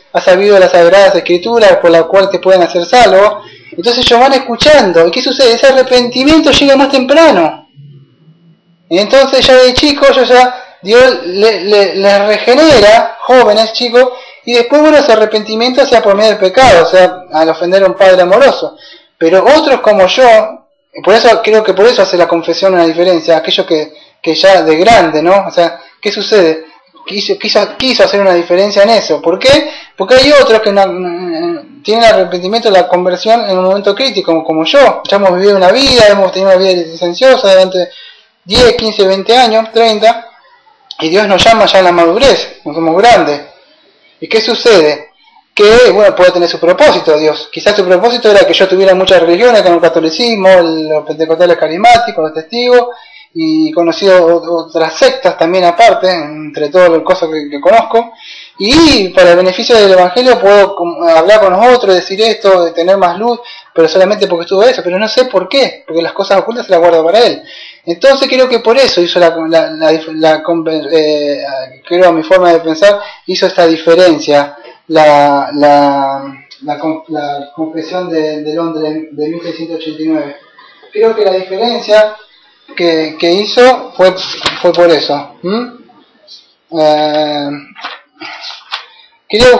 has sabido las sagradas escrituras por la cual te pueden hacer salvo. Entonces ellos van escuchando. ¿Y qué sucede? Ese arrepentimiento llega más temprano. Entonces ya de chicos, Dios les regenera, jóvenes, chicos, y después, bueno, ese arrepentimiento sea por medio del pecado, o sea, al ofender a un padre amoroso. Pero otros como yo, por eso creo que por eso hace la confesión una diferencia, aquellos que ya de grande, ¿no? O sea, ¿qué sucede? Quiso hacer una diferencia en eso. ¿Por qué? Porque hay otros que tienen arrepentimiento de la conversión en un momento crítico, como yo. Ya hemos vivido una vida, hemos tenido una vida licenciosa durante 10, 15, 20 años, 30, y Dios nos llama ya a la madurez, nos somos grandes. ¿Y qué sucede? Que, bueno, puede tener su propósito Dios. Quizás su propósito era que yo tuviera muchas religiones, como el catolicismo, los pentecostales carismáticos, los testigos, y conocido otras sectas también aparte, entre todas las cosas que conozco, y para el beneficio del evangelio puedo hablar con nosotros, decir esto, de tener más luz, pero solamente porque estuvo eso, pero no sé por qué, porque las cosas ocultas se las guardo para él. Entonces creo que por eso hizo creo a mi forma de pensar, hizo esta diferencia, la confesión de Londres de 1689. Creo que la diferencia que hizo fue por eso. Quería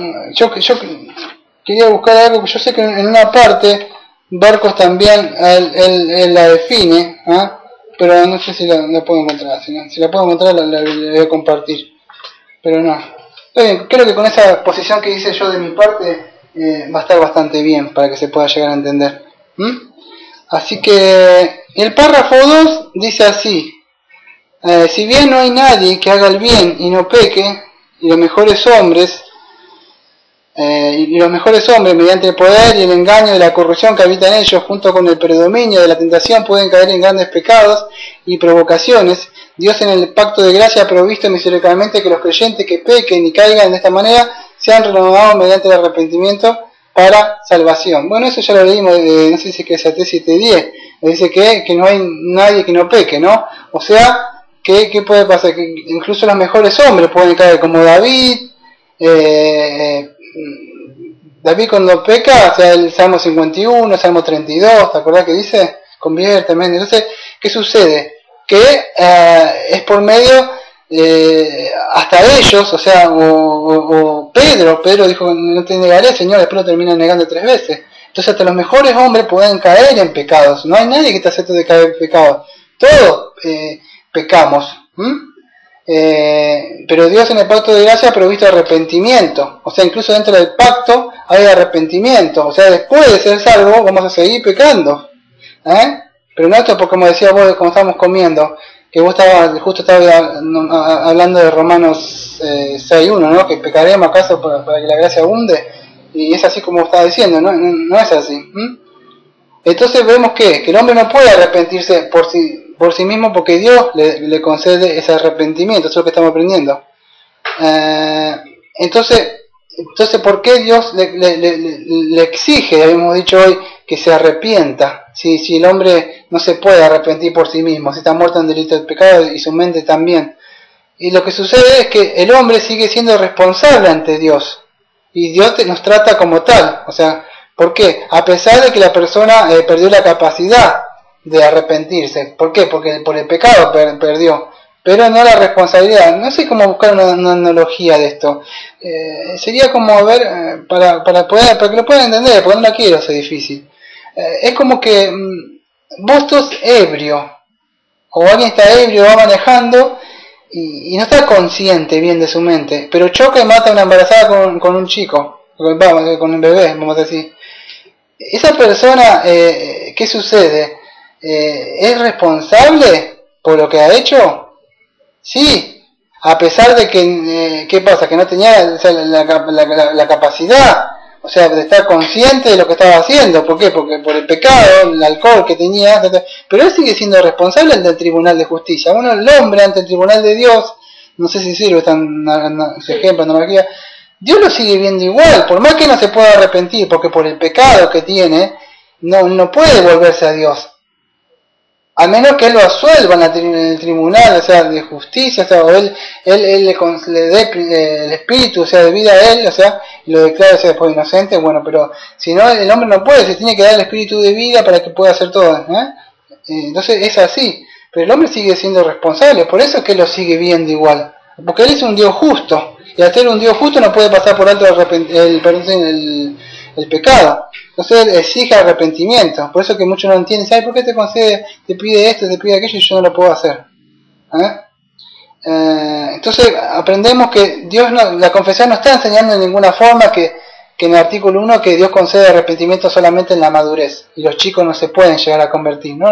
buscar algo que yo sé que en una parte Barcos también él la define, pero no sé si la puedo encontrar. Si la puedo encontrar la voy a compartir, pero no. Bien, creo que con esa exposición que hice yo de mi parte va a estar bastante bien para que se pueda llegar a entender. Así que el párrafo 2 dice así: si bien no hay nadie que haga el bien y no peque, y los mejores hombres mediante el poder y el engaño de la corrupción que habita en ellos, junto con el predominio de la tentación, pueden caer en grandes pecados y provocaciones, Dios en el pacto de gracia ha provisto misericordiamente que los creyentes que pequen y caigan de esta manera sean renovados mediante el arrepentimiento para salvación. Bueno, eso ya lo leímos, no sé si es que es T710, dice que no hay nadie que no peque, ¿no? O sea, ¿qué puede pasar? Que incluso los mejores hombres pueden caer, como David. David cuando peca, o sea, el Salmo 51, Salmo 32, ¿te acordás que dice? Conviérteme. Entonces, ¿qué sucede? Que es por medio, hasta ellos, o sea, o Pedro dijo, no te negaré, Señor, después lo termina negando 3 veces. Entonces, hasta los mejores hombres pueden caer en pecados. No hay nadie que esté acepto de caer en pecados. Todos pecamos. Pero Dios en el pacto de gracia ha provisto arrepentimiento. O sea, incluso dentro del pacto hay arrepentimiento. O sea, después de ser salvo vamos a seguir pecando. Pero no esto porque, como decía vos cuando estábamos comiendo, que vos justo estabas hablando de Romanos 6.1, ¿no? Que pecaremos acaso para que la gracia abunde. Y es así como estaba diciendo, no es así. Entonces vemos que el hombre no puede arrepentirse por sí mismo, porque Dios le concede ese arrepentimiento. Eso es lo que estamos aprendiendo. Entonces ¿por qué Dios le exige, habíamos dicho hoy, que se arrepienta? Si el hombre no se puede arrepentir por sí mismo, si está muerto en delito del pecado y su mente también. Y lo que sucede es que el hombre sigue siendo responsable ante Dios. Y Dios nos trata como tal. O sea, ¿por qué? A pesar de que la persona perdió la capacidad de arrepentirse. ¿Por qué? Porque por el pecado perdió, pero no la responsabilidad. No sé cómo buscar una analogía de esto. Sería como ver, para que lo puedan entender, porque no la quiero hacer difícil. Es como que vos sos ebrio, o alguien está ebrio, va manejando y no está consciente bien de su mente, pero choca y mata a una embarazada con un chico, con un bebé, vamos a decir. Esa persona, ¿qué sucede? ¿Es responsable por lo que ha hecho? Sí, a pesar de que, ¿qué pasa? Que no tenía, o sea, la capacidad, o sea, de estar consciente de lo que estaba haciendo. ¿Por qué? Porque por el pecado, el alcohol que tenía, pero él sigue siendo responsable ante el tribunal de justicia. Bueno, el hombre ante el tribunal de Dios, no sé si sirve ese ejemplo, analogía, Dios lo sigue viendo igual, por más que no se pueda arrepentir, porque por el pecado que tiene, no puede volverse a Dios. al menos que él lo absuelva en el tribunal, o sea, de justicia, o sea, o él le dé el espíritu, o sea, de vida a él, o sea, y lo declara, o sea, después inocente, bueno, pero si no, el hombre no puede, se tiene que dar el espíritu de vida para que pueda hacer todo, entonces es así, pero el hombre sigue siendo responsable, por eso es que él lo sigue viendo igual, porque él es un Dios justo, y al ser un Dios justo no puede pasar por alto el pecado. Entonces él exige arrepentimiento. Por eso que muchos no entienden, ¿sabes por qué te concede, te pide esto, te pide aquello y yo no lo puedo hacer? Entonces aprendemos que Dios la confesión no está enseñando de ninguna forma que en el artículo 1 que Dios concede arrepentimiento solamente en la madurez y los chicos no se pueden llegar a convertir. No,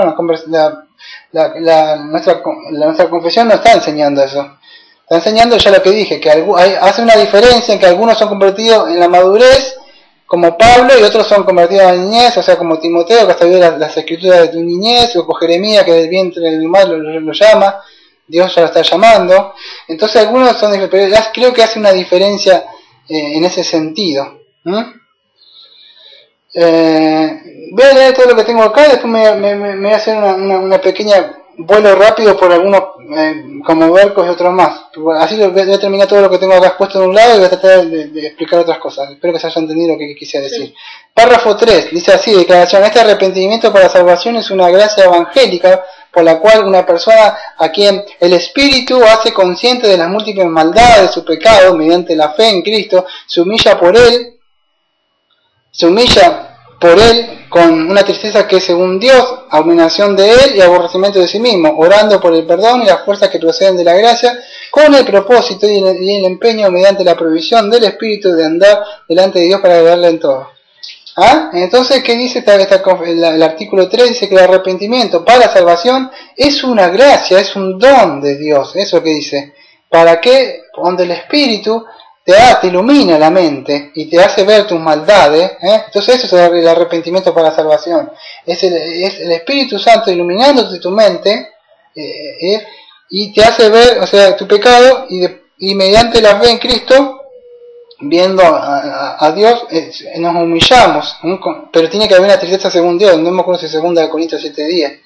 nuestra confesión no está enseñando eso. Está enseñando ya lo que dije, que hace una diferencia en que algunos son convertidos en la madurez, como Pablo, y otros son convertidos a la niñez, o sea, como Timoteo, que hasta vio las escrituras de tu niñez, o con Jeremías, que del vientre del mal lo llama, Dios ya lo está llamando. Entonces algunos son diferentes, pero creo que hace una diferencia en ese sentido. Voy a leer todo lo que tengo acá, después me voy a hacer una pequeña vuelo rápido por algunos como Bercos y otros más. Así voy a terminar todo lo que tengo acá expuesto de un lado y voy a tratar de explicar otras cosas. Espero que se haya entendido lo que quise decir. Párrafo 3, dice así, declaración: este arrepentimiento para salvación es una gracia evangélica por la cual una persona a quien el Espíritu hace consciente de las múltiples maldades de su pecado mediante la fe en Cristo, se humilla por él con una tristeza que es según Dios, abominación de él y aborrecimiento de sí mismo, orando por el perdón y las fuerzas que proceden de la gracia, con el propósito y el empeño mediante la provisión del Espíritu de andar delante de Dios para ayudarle en todo. Entonces, ¿qué dice el artículo 3? Dice que el arrepentimiento para salvación es una gracia, es un don de Dios, eso que dice, para que, donde el Espíritu te ilumina la mente y te hace ver tus maldades, entonces eso es el arrepentimiento para la salvación. Es el Espíritu Santo iluminándote tu mente y te hace ver, o sea, tu pecado y mediante la fe en Cristo, viendo a Dios, nos humillamos, pero tiene que haber una tristeza según Dios, no me acuerdo si es 2 Corintios 7:10.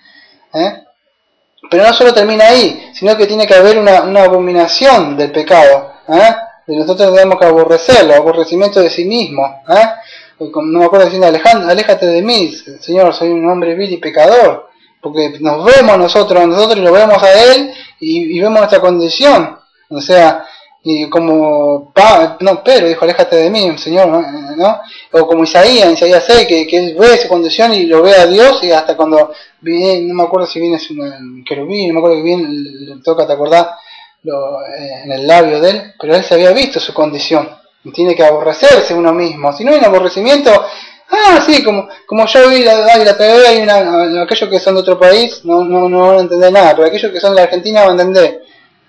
Pero no solo termina ahí, sino que tiene que haber una abominación del pecado, y nosotros tenemos que aborrecerlo, aborrecimiento de sí mismo, no me acuerdo diciendo: aléjate de mí, Señor, soy un hombre vil y pecador, porque nos vemos nosotros y lo vemos a Él y vemos nuestra condición, o sea, y como Pedro dijo: aléjate de mí, Señor, ¿no? O como Isaías 6, que él ve su condición y lo ve a Dios, y hasta cuando viene, no me acuerdo si viene un querubín, no me acuerdo que bien le toca, ¿te acordás? En el labio de él, pero él se había visto su condición y tiene que aborrecerse uno mismo. Si no hay un aborrecimiento, sí, como yo vi la TV, hay aquellos que son de otro país no van a entender nada, pero aquellos que son de la Argentina van a entender.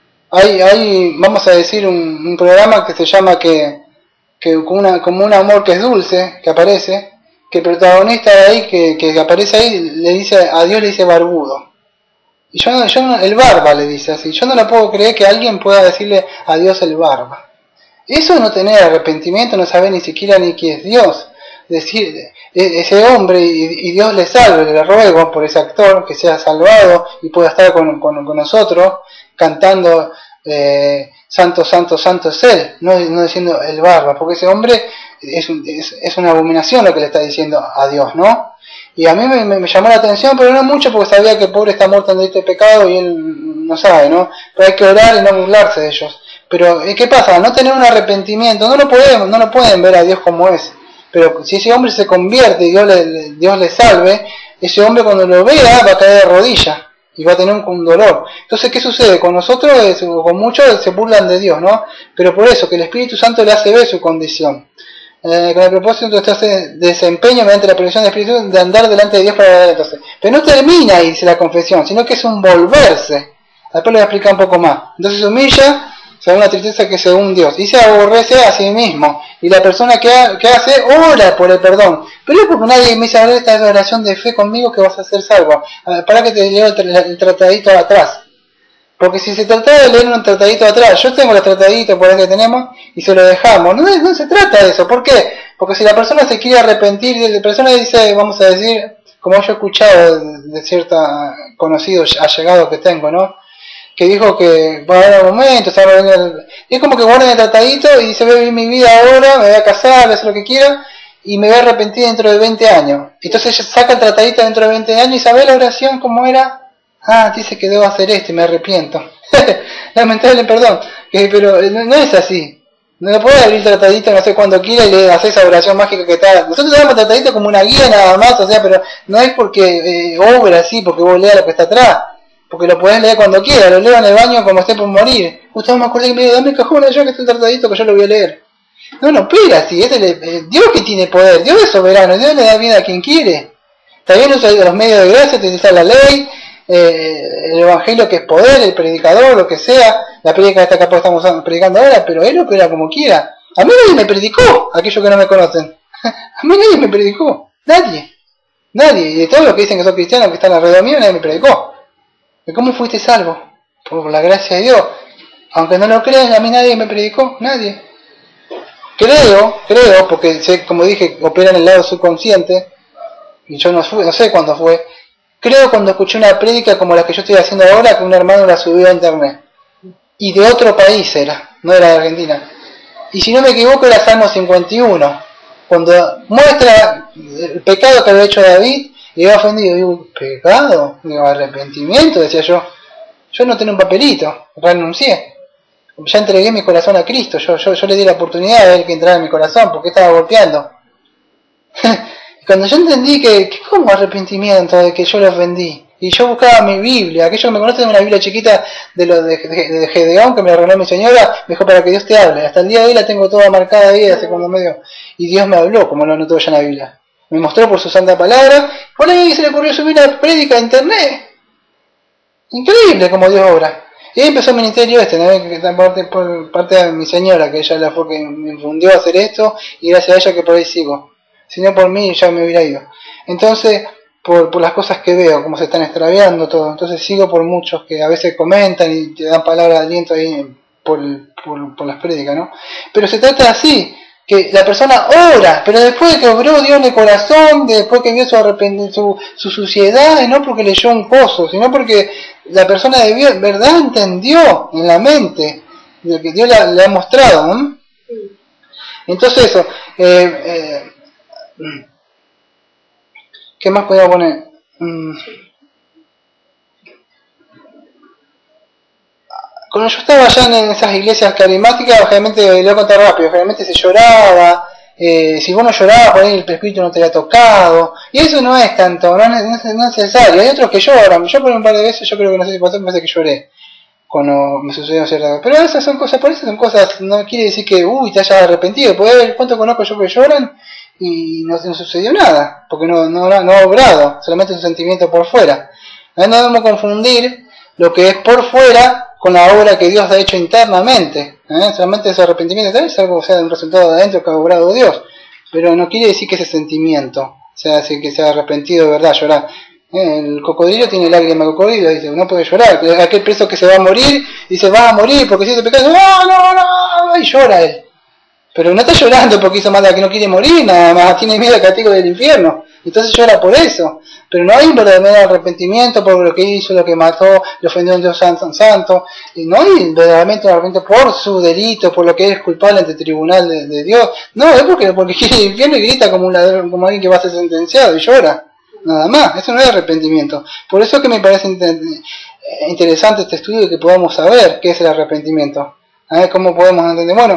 Hay vamos a decir, un programa que se llama que como un amor que es dulce, que aparece, que el protagonista de ahí que aparece ahí le dice a Dios, le dice barbudo. Y yo no, el barba le dice así. Yo no lo puedo creer que alguien pueda decirle a Dios el barba. Eso no tener arrepentimiento, no saber ni siquiera ni quién es Dios. Decir, ese hombre y Dios le salve, le ruego por ese actor que sea salvado y pueda estar con nosotros cantando santo, santo, santo es Él, no diciendo el barba, porque ese hombre es una abominación lo que le está diciendo a Dios, ¿no? Y a mí me llamó la atención, pero no mucho, porque sabía que el pobre está muerto en este pecado y él no sabe, ¿no? Pero hay que orar y no burlarse de ellos. Pero, ¿qué pasa? No tener un arrepentimiento, no lo pueden ver a Dios como es. Pero si ese hombre se convierte y Dios le salve, ese hombre cuando lo vea va a caer de rodillas y va a tener un dolor. Entonces, ¿qué sucede? Con nosotros, con muchos se burlan de Dios, ¿no? Pero por eso, que el Espíritu Santo le hace ver su condición. Con el propósito de este desempeño mediante la provisión del Espíritu de andar delante de Dios para dar entonces. Pero no termina ahí, dice la confesión, sino que es un volverse. Después lo voy a explicar un poco más. Entonces se humilla según la tristeza que según Dios. Y se aborrece a sí mismo. Y la persona que hace, ora por el perdón. Pero es porque nadie me dice: a ver, esta oración de fe conmigo que vas a ser salvo. Para que te leo el tratadito de atrás. Porque si se trata de leer un tratadito atrás, yo tengo los trataditos por ahí que tenemos y se lo dejamos. No se trata de eso. ¿Por qué? Porque si la persona se quiere arrepentir, la persona dice, vamos a decir, como yo he escuchado de cierta conocido, allegado que tengo, ¿no? Que dijo que va a haber momentos, es como que guardan el tratadito y dice, voy a vivir mi vida ahora, me voy a casar, voy a hacer lo que quiera, y me voy a arrepentir dentro de 20 años. Entonces ella saca el tratadito dentro de 20 años y sabe la oración cómo era. Ah, dice que debo hacer esto y me arrepiento. Lamentable, perdón, pero no es así. No puedes abrir el tratadito no sé cuándo quiera y le haces esa oración mágica que está. Nosotros damos el tratadito como una guía nada más, o sea, pero no es porque obra así, porque vos leas lo que está atrás. Porque lo podés leer cuando quieras, lo leo en el baño como esté por morir. Justo me acordé que me dijo, dame el cajón allá que está el tratadito que yo lo voy a leer. No, pero así, Dios que tiene poder, Dios es soberano, Dios le da vida a quien quiere. También usa los medios de gracia, utiliza la ley, el evangelio que es poder, el predicador, lo que sea, la predica esta que estamos predicando ahora, pero él opera como quiera. A mí nadie me predicó, aquellos que no me conocen. A mí nadie me predicó, nadie. Y de todos los que dicen que son cristianos, que están alrededor mío, nadie me predicó. ¿Y cómo fuiste salvo? Por la gracia de Dios. Aunque no lo crean, a mí nadie me predicó, nadie. Creo, porque sé, como dije, opera en el lado subconsciente, y yo no sé cuándo fue. Creo cuando escuché una prédica como la que yo estoy haciendo ahora, que un hermano la subió a internet. Y de otro país no era de Argentina. Y si no me equivoco era Salmo 51, cuando muestra el pecado que había hecho David, y había ofendido. Digo, ¿pecado? Digo, arrepentimiento, decía yo. Yo no tenía un papelito, renuncié. Ya entregué mi corazón a Cristo, yo le di la oportunidad de él que entrara en mi corazón, porque estaba golpeando. Y cuando yo entendí que ¿cómo arrepentimiento de que yo lo ofendí? Y yo buscaba mi Biblia, aquellos que me conocen, una Biblia chiquita de los de Gedeón que me regaló mi señora, me dijo para que Dios te hable. Hasta el día de hoy la tengo toda marcada ahí, hace como medio. Y Dios me habló, como lo anotó ya en la Biblia. Me mostró por su santa palabra, por ahí se le ocurrió subir una prédica a internet. Increíble como Dios obra. Y ahí empezó el ministerio ¿no? Que está por parte de mi señora, que ella fue que me infundió a hacer esto, y gracias a ella que por ahí sigo. Si no por mí ya me hubiera ido. Entonces, por las cosas que veo, cómo se están extraviando todo, entonces sigo por muchos que a veces comentan y te dan palabras de aliento ahí por las prédicas, ¿no? Pero se trata así, que la persona ora, pero después de que obró Dios en el corazón, después que vio su suciedad, y no porque leyó un coso, sino porque la persona de verdad entendió en la mente lo que Dios le ha mostrado, ¿no? Entonces eso, ¿qué más podía poner? Cuando yo estaba allá en esas iglesias carismáticas, generalmente, lo voy a contar rápido, generalmente se lloraba, si vos no llorabas, por ahí el espíritu no te había tocado, y eso no es tanto, no es necesario. Hay otros que lloran, yo por un par de veces, yo creo que no sé si pasó, me parece que lloré cuando me sucedió cierta. Pero esas son cosas, por eso son cosas, no quiere decir que, te hayas arrepentido, puede ver cuánto conozco yo que lloran, y no sucedió nada, porque no ha obrado, solamente es un sentimiento por fuera. No debemos confundir lo que es por fuera con la obra que Dios ha hecho internamente. Solamente ese arrepentimiento es algo, o sea, un resultado de adentro que ha obrado Dios, pero no quiere decir que ese sentimiento sea que sea arrepentido de verdad, llorar. El cocodrilo tiene lágrimas de cocodrilo, dice, no puede llorar. Aquel preso que se va a morir, dice, va a morir porque si hizo pecado, no, y llora él. Pero no está llorando porque hizo maldad, que no quiere morir, nada más, tiene miedo al castigo del infierno. Entonces llora por eso. Pero no hay un verdadero arrepentimiento por lo que hizo, lo que mató, le ofendió a un Dios santo. Y no hay verdaderamente un arrepentimiento por su delito, por lo que es culpable ante el tribunal de Dios. No, es porque quiere el infierno y grita como un ladrón, como alguien que va a ser sentenciado y llora. Nada más, eso no es arrepentimiento. Por eso es que me parece interesante este estudio, que podamos saber qué es el arrepentimiento. A ver cómo podemos entender. Bueno,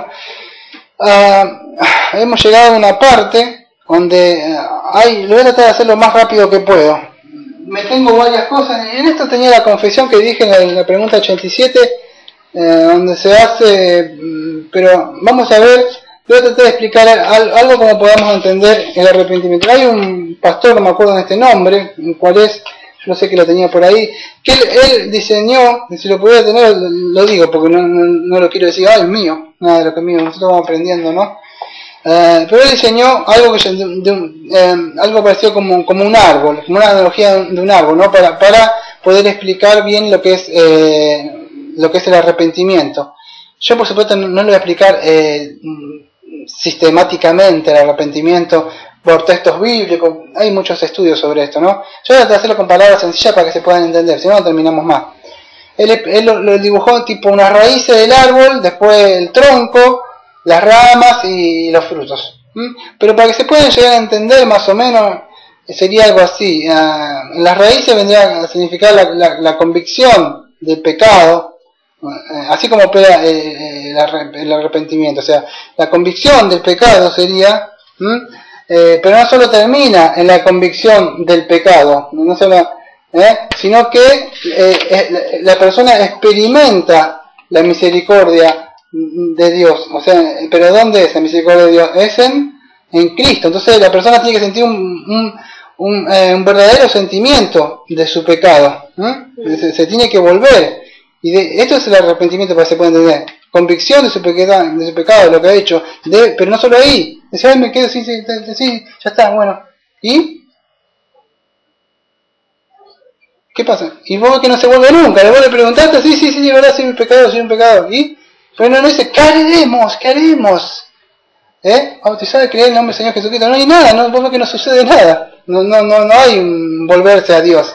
hemos llegado a una parte donde lo voy a tratar de hacer lo más rápido que puedo. Me tengo varias cosas. En esto tenía la confesión que dije en la pregunta 87, donde se hace, pero vamos a ver, voy a tratar de explicar algo como podamos entender el arrepentimiento. Hay un pastor, no me acuerdo de este nombre, cuál es, yo no sé que lo tenía por ahí, que él diseñó, y si lo pudiera tener, lo digo, porque no lo quiero decir, es mío, nada de lo que es mío, nosotros vamos aprendiendo, ¿no? Pero él diseñó algo algo parecido como un árbol, como una analogía de un árbol, ¿no? Para poder explicar bien lo que es el arrepentimiento. Yo por supuesto no lo voy a explicar sistemáticamente el arrepentimiento por textos bíblicos, hay muchos estudios sobre esto, ¿no? Yo voy a hacerlo con palabras sencillas para que se puedan entender, si no, no terminamos más. Él lo dibujó tipo unas raíces del árbol, después el tronco, las ramas y los frutos. Pero para que se puedan llegar a entender más o menos, sería algo así. Las raíces vendrían a significar la convicción del pecado, así como opera el arrepentimiento. O sea, la convicción del pecado sería, pero no solo termina en la convicción del pecado, no solo, sino que la persona experimenta la misericordia de Dios. O sea, pero ¿dónde es la misericordia de Dios? Es en Cristo. Entonces la persona tiene que sentir un verdadero sentimiento de su pecado. Se tiene que volver. Y esto es el arrepentimiento, para que se pueda entender. Convicción de su pecado, de lo que ha hecho. Pero no solo ahí. Dice, ay, me quedo, sí, ya está, bueno. ¿Y? ¿Qué pasa? Y vos que no se vuelve nunca. Le vuelve a preguntarte, sí, verdad, soy un pecador. ¿Y? Pero no dice, ¿qué haremos? Bautizado y creer en el nombre del Señor Jesucristo. No hay nada, vos ves que no sucede nada. No hay un volverse a Dios.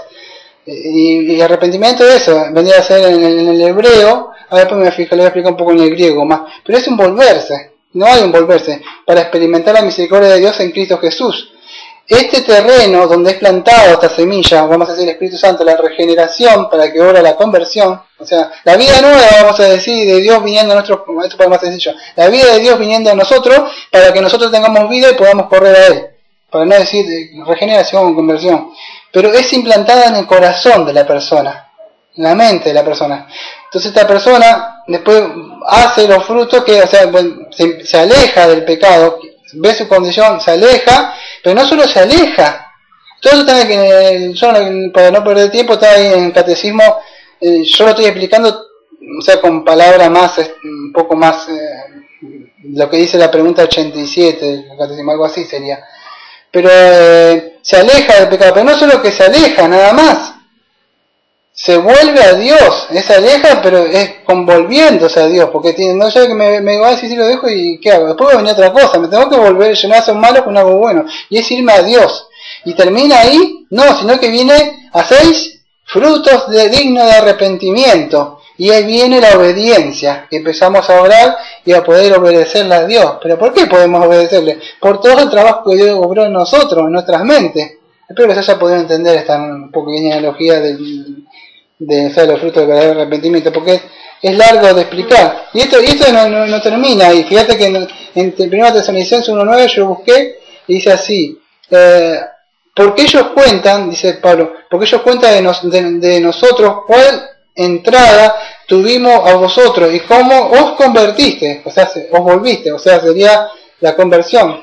Y arrepentimiento de eso, vendría a ser en el hebreo, después le voy a explicar un poco en el griego más, pero es un volverse, no hay un volverse, para experimentar la misericordia de Dios en Cristo Jesús. Este terreno donde es plantado esta semilla, vamos a decir el Espíritu Santo, la regeneración para que obra la conversión, o sea, la vida nueva, vamos a decir, de Dios viniendo a nosotros, esto para más sencillo, la vida de Dios viniendo a nosotros para que nosotros tengamos vida y podamos correr a Él, para no decir regeneración o conversión. Pero es implantada en el corazón de la persona, en la mente de la persona. Entonces esta persona después hace los frutos que, o sea, se aleja del pecado, ve su condición, se aleja, pero no solo se aleja. Todo eso también que yo, para no perder tiempo, está ahí en el catecismo, yo lo estoy explicando, o sea, con palabras más, un poco más, lo que dice la pregunta 87, el catecismo, algo así sería. Pero se aleja del pecado, pero no solo que se aleja, nada más, se vuelve a Dios, se aleja, pero es convolviéndose a Dios, porque no yo que me va a decir si lo dejo y ¿qué hago? Después va a venir otra cosa, me tengo que volver, llenar esos malos con algo bueno, y es irme a Dios, y termina ahí, no, sino que viene a 6 frutos dignos de arrepentimiento, y ahí viene la obediencia, que empezamos a orar y a poder obedecerle a Dios. ¿Pero por qué podemos obedecerle? Por todo el trabajo que Dios obró en nosotros, en nuestras mentes. Espero que se haya podido entender esta pequeña analogía de los frutos del verdadero arrepentimiento, porque es largo de explicar. Y esto no termina, y fíjate que en 1 Tesalonicenses 1.9 yo busqué, y dice así, porque ellos cuentan, dice Pablo, porque ellos cuentan de nosotros cuál entrada tuvimos a vosotros y cómo os convertiste, o sea, os volviste, o sea, sería la conversión,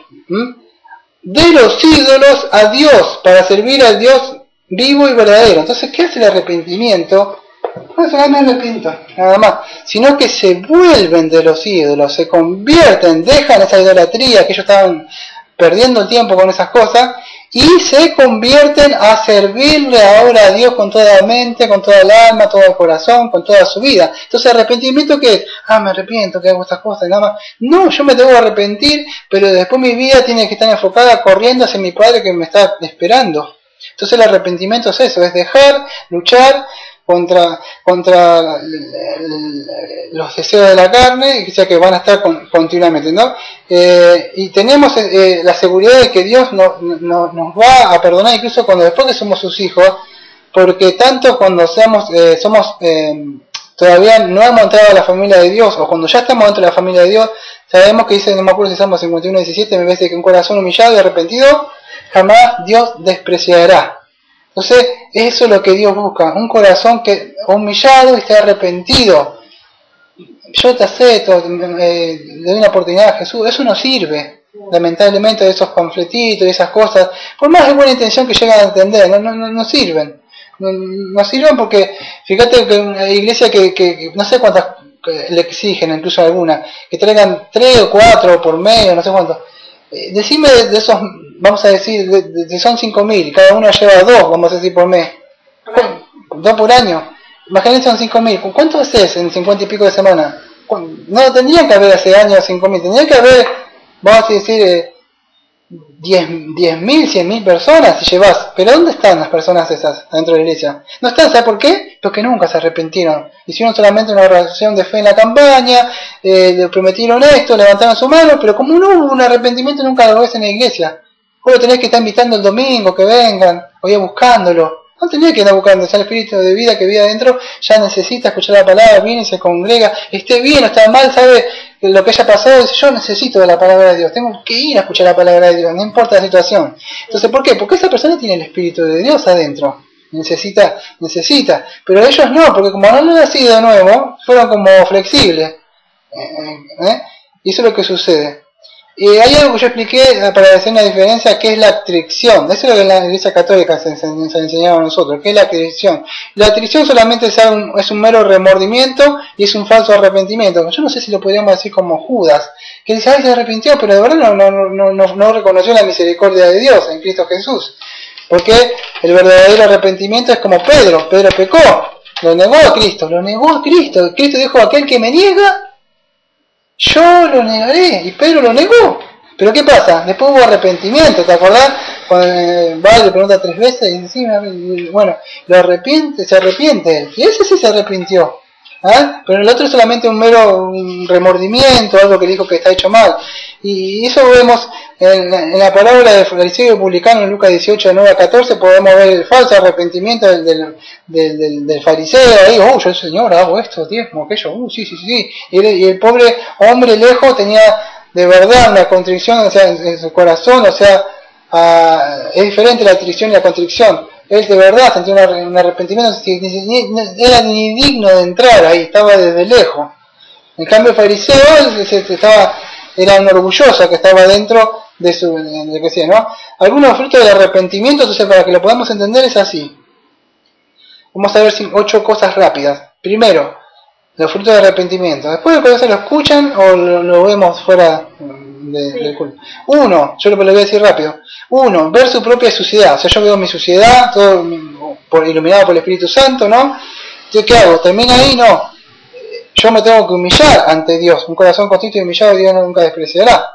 de los ídolos a Dios, para servir al Dios vivo y verdadero. Entonces, ¿qué hace el arrepentimiento? No se arrepiento, nada más, sino que se vuelven de los ídolos, se convierten, dejan esa idolatría que ellos estaban perdiendo el tiempo con esas cosas, y se convierten a servirle ahora a Dios con toda la mente, con toda el alma, todo el corazón, con toda su vida. Entonces, ¿arrepentimiento qué es? Me arrepiento que hago estas cosas y nada más. No, yo me tengo que arrepentir, pero después mi vida tiene que estar enfocada corriendo hacia mi Padre que me está esperando. Entonces el arrepentimiento es eso, es dejar, luchar contra los deseos de la carne, o sea que van a estar continuamente, ¿no? Y tenemos la seguridad de que Dios nos va a perdonar incluso cuando después que somos sus hijos, porque tanto cuando todavía no hemos entrado a la familia de Dios, o cuando ya estamos dentro de la familia de Dios, sabemos que dice, no me acuerdo si Salmo 51:17, me parece que un corazón humillado y arrepentido jamás Dios despreciará. Entonces, eso es lo que Dios busca, un corazón que humillado y esté arrepentido. Yo te acepto, le doy una oportunidad a Jesús, eso no sirve, lamentablemente, de esos panfletitos y esas cosas, por más de buena intención que lleguen a entender, no sirven. No sirven porque, fíjate que una iglesia que no sé cuántas le exigen, incluso algunas, que traigan 3 o 4 por medio, no sé cuántos. Decime de esos, vamos a decir, son 5.000, cada uno lleva 2, vamos a decir, por mes. 2 por año. Imagínense, son 5.000. ¿Cuánto haces en 50 y pico de semana? No tendrían que haber hace años 5.000, tendría que haber, vamos a decir, 10.000, 100.000 personas y llevas, pero ¿dónde están las personas esas dentro de la iglesia? No están, ¿sabes por qué? Porque nunca se arrepintieron, hicieron solamente una oración de fe en la campaña, le prometieron esto, levantaron su mano, pero como no hubo un arrepentimiento nunca lo ves en la iglesia. Vos lo tenés que estar invitando el domingo, que vengan, o ir buscándolo. No tenés que andar buscando, o sea, el espíritu de vida que vive adentro ya necesita escuchar la palabra, viene y se congrega, esté bien o está mal, sabe lo que haya pasado, dice, yo necesito de la palabra de Dios, tengo que ir a escuchar la palabra de Dios, no importa la situación. Entonces, ¿por qué? Porque esa persona tiene el espíritu de Dios adentro, necesita, pero ellos no, porque como no han nacido de nuevo, fueron como flexibles, y eso es lo que sucede. Hay algo que yo expliqué para hacer una diferencia, que es la atricción. Eso es lo que en la Iglesia Católica se enseñaba a nosotros, que es la atricción. La atricción solamente es un mero remordimiento y es un falso arrepentimiento. Yo no sé si lo podríamos decir como Judas, que dice, ay, se arrepintió, pero de verdad no reconoció la misericordia de Dios en Cristo Jesús. Porque el verdadero arrepentimiento es como Pedro. Pedro pecó, lo negó a Cristo. Cristo dijo, aquel que me niega, yo lo negaré, y Pedro lo negó. Pero ¿qué pasa? Después hubo arrepentimiento, ¿te acordás? Cuando va y le pregunta 3 veces y dice, sí, bueno, se arrepiente él. Y ese sí se arrepintió. ¿Ah? Pero el otro es solamente un mero remordimiento, algo que dijo que está hecho mal. Y eso vemos en la parábola del fariseo y publicano en Lucas 18, de 9 a 14, podemos ver el falso arrepentimiento del fariseo. Ahí, yo Señor hago esto, diezmo, aquello, sí. Y el pobre hombre lejos tenía de verdad una contrición, o sea, en su corazón, o sea, es diferente la atrición y la contrición. Él de verdad sentía un arrepentimiento, era ni digno de entrar ahí, estaba desde lejos. En cambio el fariseo era un orgulloso que estaba dentro de que decía, ¿no? Algunos frutos del arrepentimiento, entonces para que lo podamos entender es así. Vamos a ver 8 cosas rápidas. Primero, los frutos del arrepentimiento. Después de se lo escuchan o lo vemos fuera del culto. 1, yo lo voy a decir rápido. 1, ver su propia suciedad. O sea, yo veo mi suciedad, todo iluminado por el Espíritu Santo, ¿no? ¿Qué hago? ¿Termina ahí? No. Yo me tengo que humillar ante Dios. Un corazón contrito y humillado Dios nunca despreciará.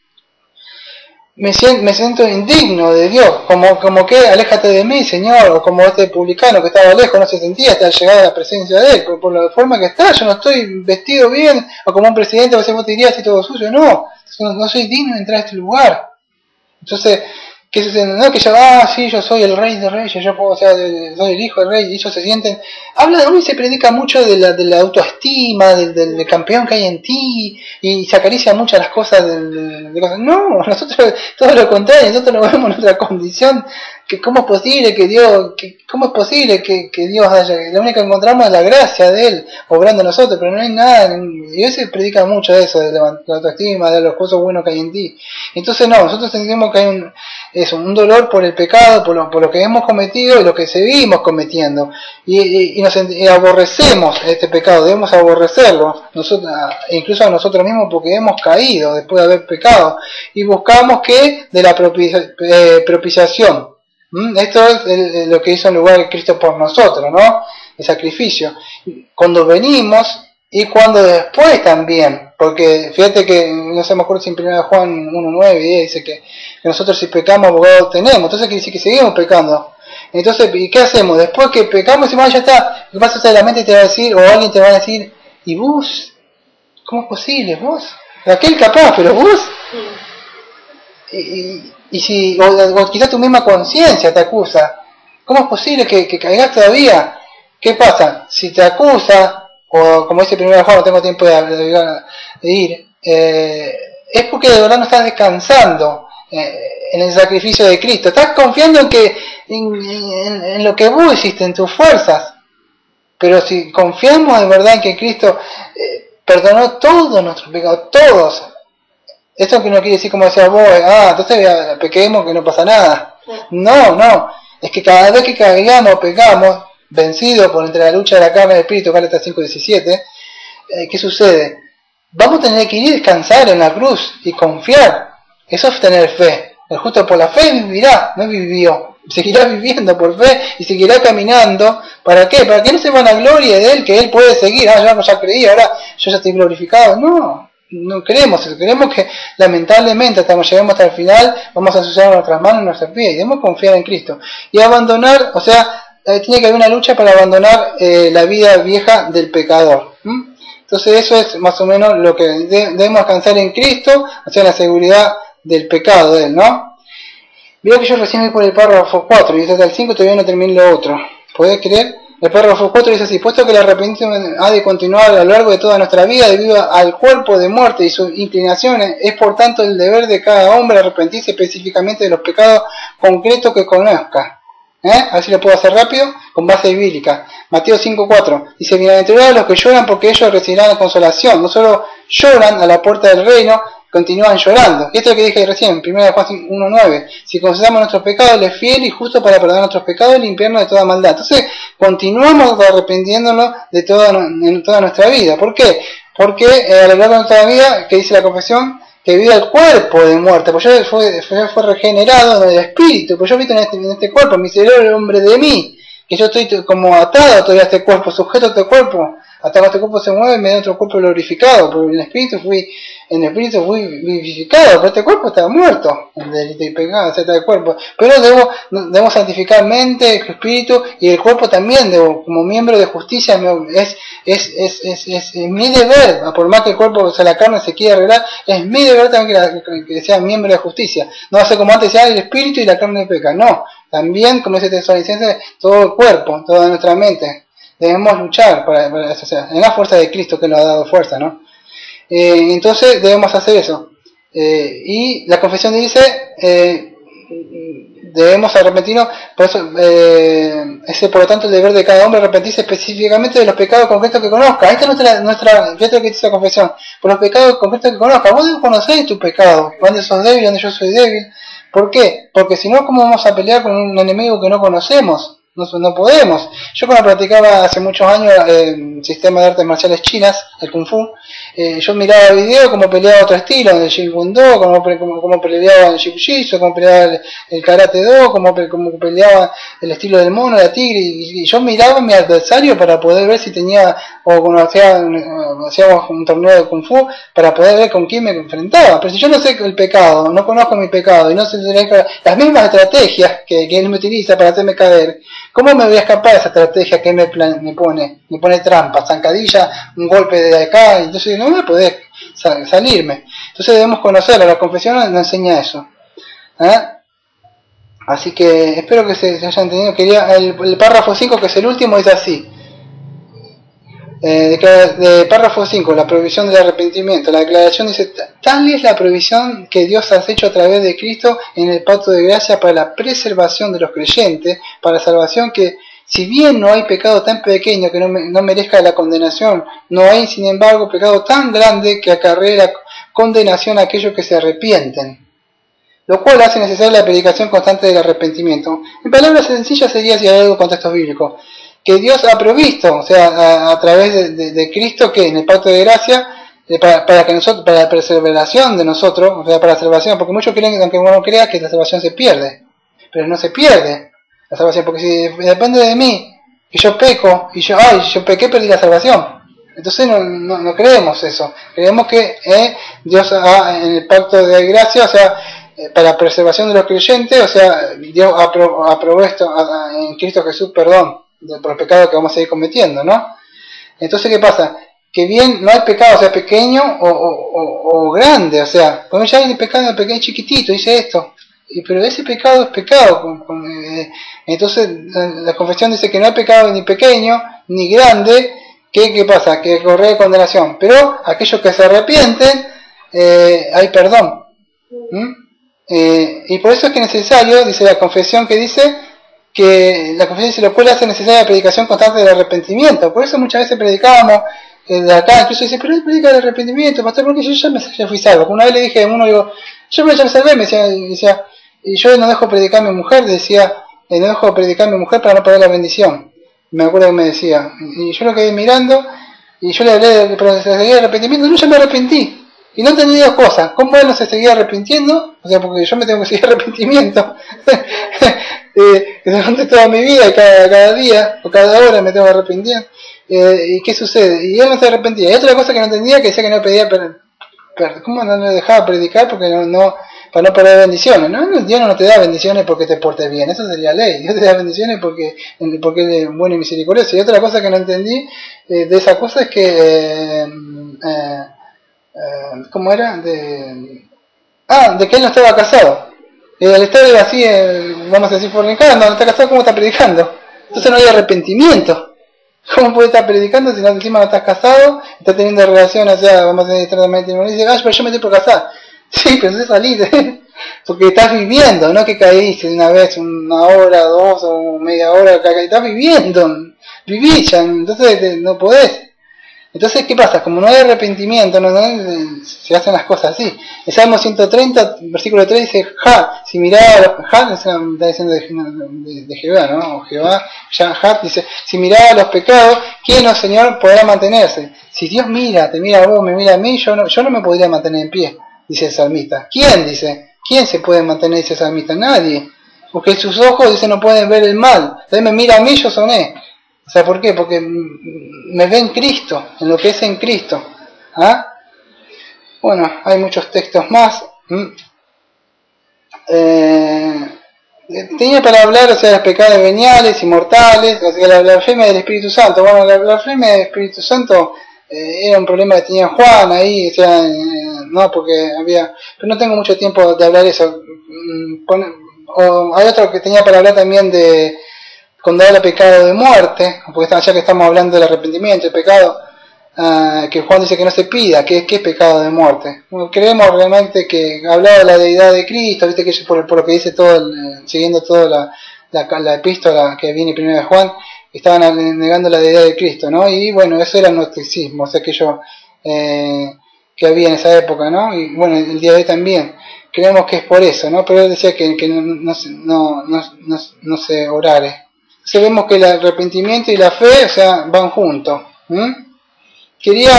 Me siento indigno de Dios, como que aléjate de mí, Señor, o como este publicano que estaba lejos, no se sentía hasta llegar a la presencia de Él, por la forma que está, yo no estoy vestido bien, o como un presidente, a veces vos te dirías así todo sucio, no soy digno de entrar a este lugar. Entonces, ¿qué sucede? No que sí, yo soy el rey de reyes, yo puedo, soy el hijo del rey, y ellos se sienten. Hoy se predica mucho de la autoestima, del campeón que hay en ti, y se acaricia mucho las cosas de cosas. No, nosotros todo lo contrario, nosotros nos vemos en nuestra condición, que cómo es posible que Dios haya, lo único que encontramos es la gracia de Él obrando en nosotros, pero no hay nada, y hoy se predica mucho de eso, de la autoestima, de los cosas buenos que hay en ti. Entonces nosotros sentimos que hay un dolor por el pecado, por lo que hemos cometido y lo que seguimos cometiendo, y nos aborrecemos este pecado, debemos aborrecerlo, incluso a nosotros mismos, porque hemos caído después de haber pecado, y buscamos que de la propiciación. Esto es lo que hizo en lugar de Cristo por nosotros, ¿no? El sacrificio. Cuando venimos y cuando después también, porque fíjate que, no sé, me acuerdo si en 1 Juan 1:9 dice que nosotros si pecamos abogado tenemos, entonces quiere decir que seguimos pecando. Entonces, ¿y qué hacemos? Después que pecamos, decimos, ya está, ¿qué pasa? La mente te va a decir, o alguien te va a decir, ¿y vos? ¿Cómo es posible? ¿Vos? Aquel capaz, pero vos... Y si, o quizás tu misma conciencia te acusa, ¿cómo es posible que caigas todavía? ¿Qué pasa? Si te acusa, o como dice 1 Juan, no tengo tiempo de ir, es porque de verdad no estás descansando en el sacrificio de Cristo, estás confiando en lo que vos hiciste, en tus fuerzas. Pero si confiamos de verdad en que Cristo perdonó todos nuestros pecados, todos. Esto que no quiere decir como decía vos, entonces pequemos que no pasa nada. No, es que cada vez que pecamos, vencidos por entre la lucha de la carne y el espíritu, Gálatas 5:17, ¿qué sucede? Vamos a tener que ir a descansar en la cruz y confiar. Eso es tener fe. El justo por la fe vivirá, no vivió. Seguirá viviendo por fe y seguirá caminando. ¿Para qué? Para que no se vanaglorie de él, que él puede seguir. Yo ya creí, ahora yo ya estoy glorificado. No. no queremos eso, queremos que lamentablemente hasta que lleguemos hasta el final vamos a ensuciar nuestras manos y nuestros pies, y debemos confiar en Cristo y abandonar, o sea, tiene que haber una lucha para abandonar la vida vieja del pecador. Entonces eso es más o menos lo que debemos alcanzar en Cristo, o sea, la seguridad del pecado de Él, ¿no? Veo que yo recién voy por el párrafo 4 y hasta el 5 todavía no termino lo otro. ¿Podés creer? El párrafo 4 dice así: puesto que el arrepentimiento ha de continuar a lo largo de toda nuestra vida debido al cuerpo de muerte y sus inclinaciones, es por tanto el deber de cada hombre arrepentirse específicamente de los pecados concretos que conozca. Así lo puedo hacer rápido, con base bíblica. Mateo 5:4 dice: bienaventurados los que lloran, porque ellos recibirán la consolación. No solo lloran a la puerta del reino, continúan llorando. Y esto es lo que dije recién, 1 Juan 1:9. Si confesamos nuestros pecados, Él es fiel y justo para perdonar nuestros pecados y limpiarnos de toda maldad. Entonces, continuamos arrepintiéndonos de en toda nuestra vida. ¿Por qué? Porque a lo largo de nuestra vida, que dice la confesión, que debido al cuerpo de muerte, pues yo fue regenerado en el espíritu, pues yo habito en este cuerpo, mi cerebro es el hombre de mí, que yo estoy como atado todavía a este cuerpo, sujeto a este cuerpo, hasta que este cuerpo se mueve y me da otro cuerpo glorificado, porque en el espíritu fui vivificado, pero este cuerpo está muerto, el pecado, el cuerpo, pero debo santificar mente, espíritu y el cuerpo también, como miembro de justicia, es mi deber, por más que el cuerpo, o sea, la carne se quiera arreglar, es mi deber también que sea miembro de justicia, no hace como antes sea el espíritu y la carne peca, no, también, como dice Tesalonicenses, todo el cuerpo, toda nuestra mente, debemos luchar para eso, o sea, en la fuerza de Cristo que nos ha dado fuerza, ¿no? Entonces debemos hacer eso. Y la confesión dice, debemos arrepentirnos, por eso, ese por lo tanto el deber de cada hombre arrepentirse específicamente de los pecados concretos que conozca. Esta es nuestra fíjate lo que dice la confesión, por los pecados concretos que conozca. Vos debes conocer tu pecado, dónde sos débil, dónde yo soy débil. ¿Por qué? Porque si no, ¿cómo vamos a pelear con un enemigo que no conocemos? No podemos. Yo cuando practicaba hace muchos años el sistema de artes marciales chinas, el Kung Fu, yo miraba videos como peleaba otro estilo, el Jeet Kune Do, como peleaba el Jiu-Jitsu, como peleaba el Karate Do, como peleaba el estilo del mono, la tigre, y yo miraba a mi adversario para poder ver si tenía, o cuando hacíamos un torneo de Kung Fu, para poder ver con quién me enfrentaba. Pero si yo no sé el pecado, no conozco mi pecado, y no sé las mismas estrategias que él me utiliza para hacerme caer, ¿cómo me voy a escapar de esa estrategia que me pone? Me pone trampa, zancadilla, un golpe de acá, entonces no voy a poder salirme. Entonces debemos conocerlo, la confesión nos enseña eso. Así que espero que se haya entendido. El párrafo 5, que es el último, es así. De párrafo 5, la provisión del arrepentimiento. La declaración dice: tal es la provisión que Dios ha hecho a través de Cristo en el pacto de gracia para la preservación de los creyentes, para la salvación, que si bien no hay pecado tan pequeño que no merezca la condenación, no hay sin embargo pecado tan grande que acarree la condenación a aquellos que se arrepienten, lo cual hace necesaria la predicación constante del arrepentimiento. En palabras sencillas sería, si hay algo contexto bíblico, que Dios ha provisto, o sea, a través de Cristo, que en el pacto de gracia, para la preservación de nosotros, o sea, para la salvación, porque muchos creen, aunque uno crea, que la salvación se pierde, pero no se pierde la salvación, porque si depende de mí, que yo peco, y yo pequé, perdí la salvación. Entonces no creemos eso, creemos que Dios en el pacto de gracia, o sea, para la preservación de los creyentes, o sea, Dios ha provisto en Cristo Jesús perdón por los pecados que vamos a seguir cometiendo, ¿no? Entonces, ¿qué pasa? Que bien, no hay pecado, o sea, pequeño o grande, o sea, cuando ya hay pecado pequeño, chiquitito, dice esto, pero ese pecado es pecado. Entonces, la confesión dice que no hay pecado ni pequeño ni grande. ¿Qué pasa? Que corre condenación, pero aquellos que se arrepienten, hay perdón. Y por eso es que es necesario, dice la confesión, que dice que la confesión dice lo cual hace necesaria la predicación constante del arrepentimiento. Por eso muchas veces predicábamos de acá, incluso dice, pero él predica el arrepentimiento, pastor, porque yo ya fui salvo. Una vez le dije a uno, digo, yo ya me salvé, me decía, y yo no dejo predicar a mi mujer, decía, no dejo predicar a mi mujer para no perder la bendición. Me acuerdo que me decía, y yo lo quedé mirando, y yo le hablé del arrepentimiento, no, ya me arrepentí. Y no entendí dos cosas: cómo él no se seguía arrepintiendo, o sea, porque yo me tengo que seguir arrepentimiento durante toda mi vida, cada día o cada hora me tengo que arrepentir. ¿Y qué sucede? Y él no se arrepentía. Y otra cosa que no entendía, que decía que no pedía ¿cómo no le dejaba predicar? Porque para no perder bendiciones. No, Dios no te da bendiciones porque te portes bien, eso sería ley. Dios te da bendiciones porque Él es bueno y misericordioso. Y otra cosa que no entendí de esa cosa es que, ¿cómo era? De que Él no estaba casado. Y al estar así, vamos a decir, fornicando, no está casado, ¿cómo está predicando? Entonces no hay arrepentimiento. ¿Cómo puede estar predicando si encima no estás casado, estás teniendo relaciones, o sea, vamos a decir externamente, y dice, pero yo me estoy por casar? Sí, pero entonces salís, porque estás viviendo, no que caíste una vez, una hora, dos o media hora, estás viviendo, vivís ya, entonces no podés. Entonces, ¿qué pasa? Como no hay arrepentimiento, se hacen las cosas así. El Salmo 130, versículo 3 dice, si miraba, está diciendo de Jehová, ¿no? O Jehová, dice, si miraba los pecados, ¿quién, Señor, podrá mantenerse? Si Dios te mira a vos, me mira a mí, yo no me podría mantener en pie, dice el salmista. ¿Quién, dice? ¿Quién se puede mantener, dice el salmista? Nadie. Porque sus ojos, dice, no pueden ver el mal. Entonces me mira a mí, yo soné. O sea, ¿por qué? Porque me ve en Cristo, en lo que es en Cristo. ¿Ah? Bueno, hay muchos textos más. Tenía para hablar, o sea, de los pecados veniales y mortales, o sea, la blasfemia del Espíritu Santo. Bueno, la blasfemia del Espíritu Santo era un problema que tenía Juan ahí, o sea, no, porque había... Pero no tengo mucho tiempo de hablar de eso. Hay otro que tenía para hablar también de... cuando habla pecado de muerte, porque ya que estamos hablando del arrepentimiento, el pecado, que Juan dice que no se pida, ¿qué es pecado de muerte? Bueno, creemos realmente que hablaba de la deidad de Cristo, viste que por lo que dice todo, siguiendo toda la epístola que viene primero de Juan, estaban negando la deidad de Cristo, ¿no? Y bueno, eso era el gnosticismo, o sea, aquello que había en esa época, ¿no? Y bueno, el día de hoy también. Creemos que es por eso, ¿no? Pero él decía que no se orare. Entonces vemos que el arrepentimiento y la fe, o sea, van juntos. Quería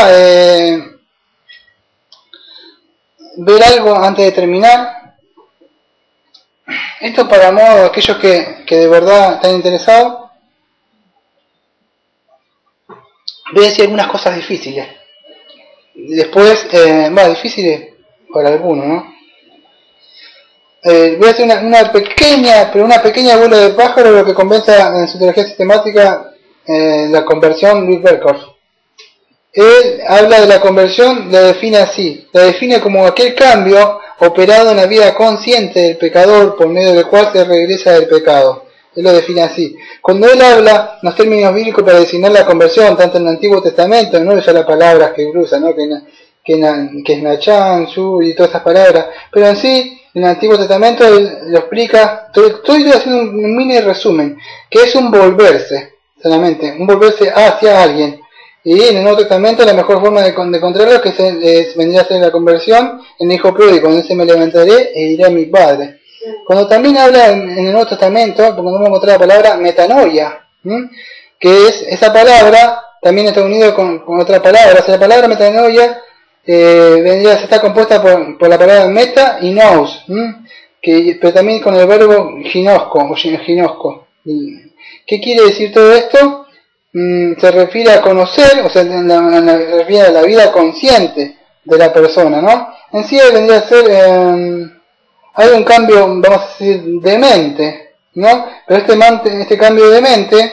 ver algo antes de terminar. Esto para modo aquellos que de verdad están interesados. Voy a decir algunas cosas difíciles. Después, difíciles para algunos, ¿no? Voy a hacer una pequeña vuelo de pájaro, lo que convenza en su teología sistemática la conversión Luis Berkhoff. Él habla de la conversión, la define así, la define como aquel cambio operado en la vida consciente del pecador por medio del cual se regresa del pecado. Él lo define así. Cuando él habla los términos bíblicos para designar la conversión, tanto en el Antiguo Testamento, no usa las palabras que usa, ¿no? que es Nachán, Shu y todas esas palabras, pero en sí, en el Antiguo Testamento él lo explica, estoy haciendo un mini resumen, que es un volverse, solamente, un volverse hacia alguien. Y en el Nuevo Testamento la mejor forma de encontrarlo que vendría a ser la conversión en el hijo pródigo, cuando dice me levantaré e iré a mi padre. Cuando también habla en el Nuevo Testamento, porque no vamos a encontrar la palabra metanoia, que es esa palabra, también está unido con otra palabra, o sea, la palabra metanoia está compuesta por la palabra meta y nous, pero también con el verbo ginosco. ¿Qué quiere decir todo esto? Se refiere a conocer, o sea, se refiere a la vida consciente de la persona, ¿no? En sí vendría a ser, hay un cambio, vamos a decir, de mente, ¿no? Pero este cambio de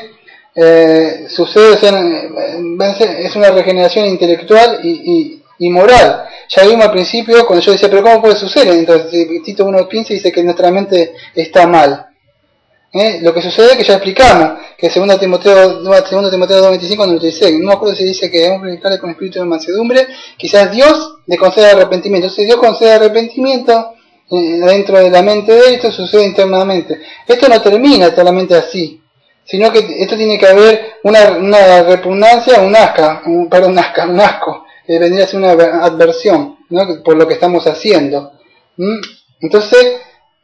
mente sucede, o sea, es una regeneración intelectual y moral. Ya vimos al principio, cuando yo decía, pero ¿cómo puede suceder? Entonces, Tito 1:15 dice que nuestra mente está mal. Lo que sucede es que ya explicamos, que 2 Timoteo 2:25 nos dice, no me acuerdo si dice que debemos predicarle con espíritu de mansedumbre, quizás Dios le concede arrepentimiento. Entonces Dios concede arrepentimiento dentro de la mente de él, esto sucede internamente. Esto no termina solamente así, sino que esto tiene que haber una repugnancia, un asco, que vendría a ser una adversión, ¿no? Por lo que estamos haciendo. Entonces,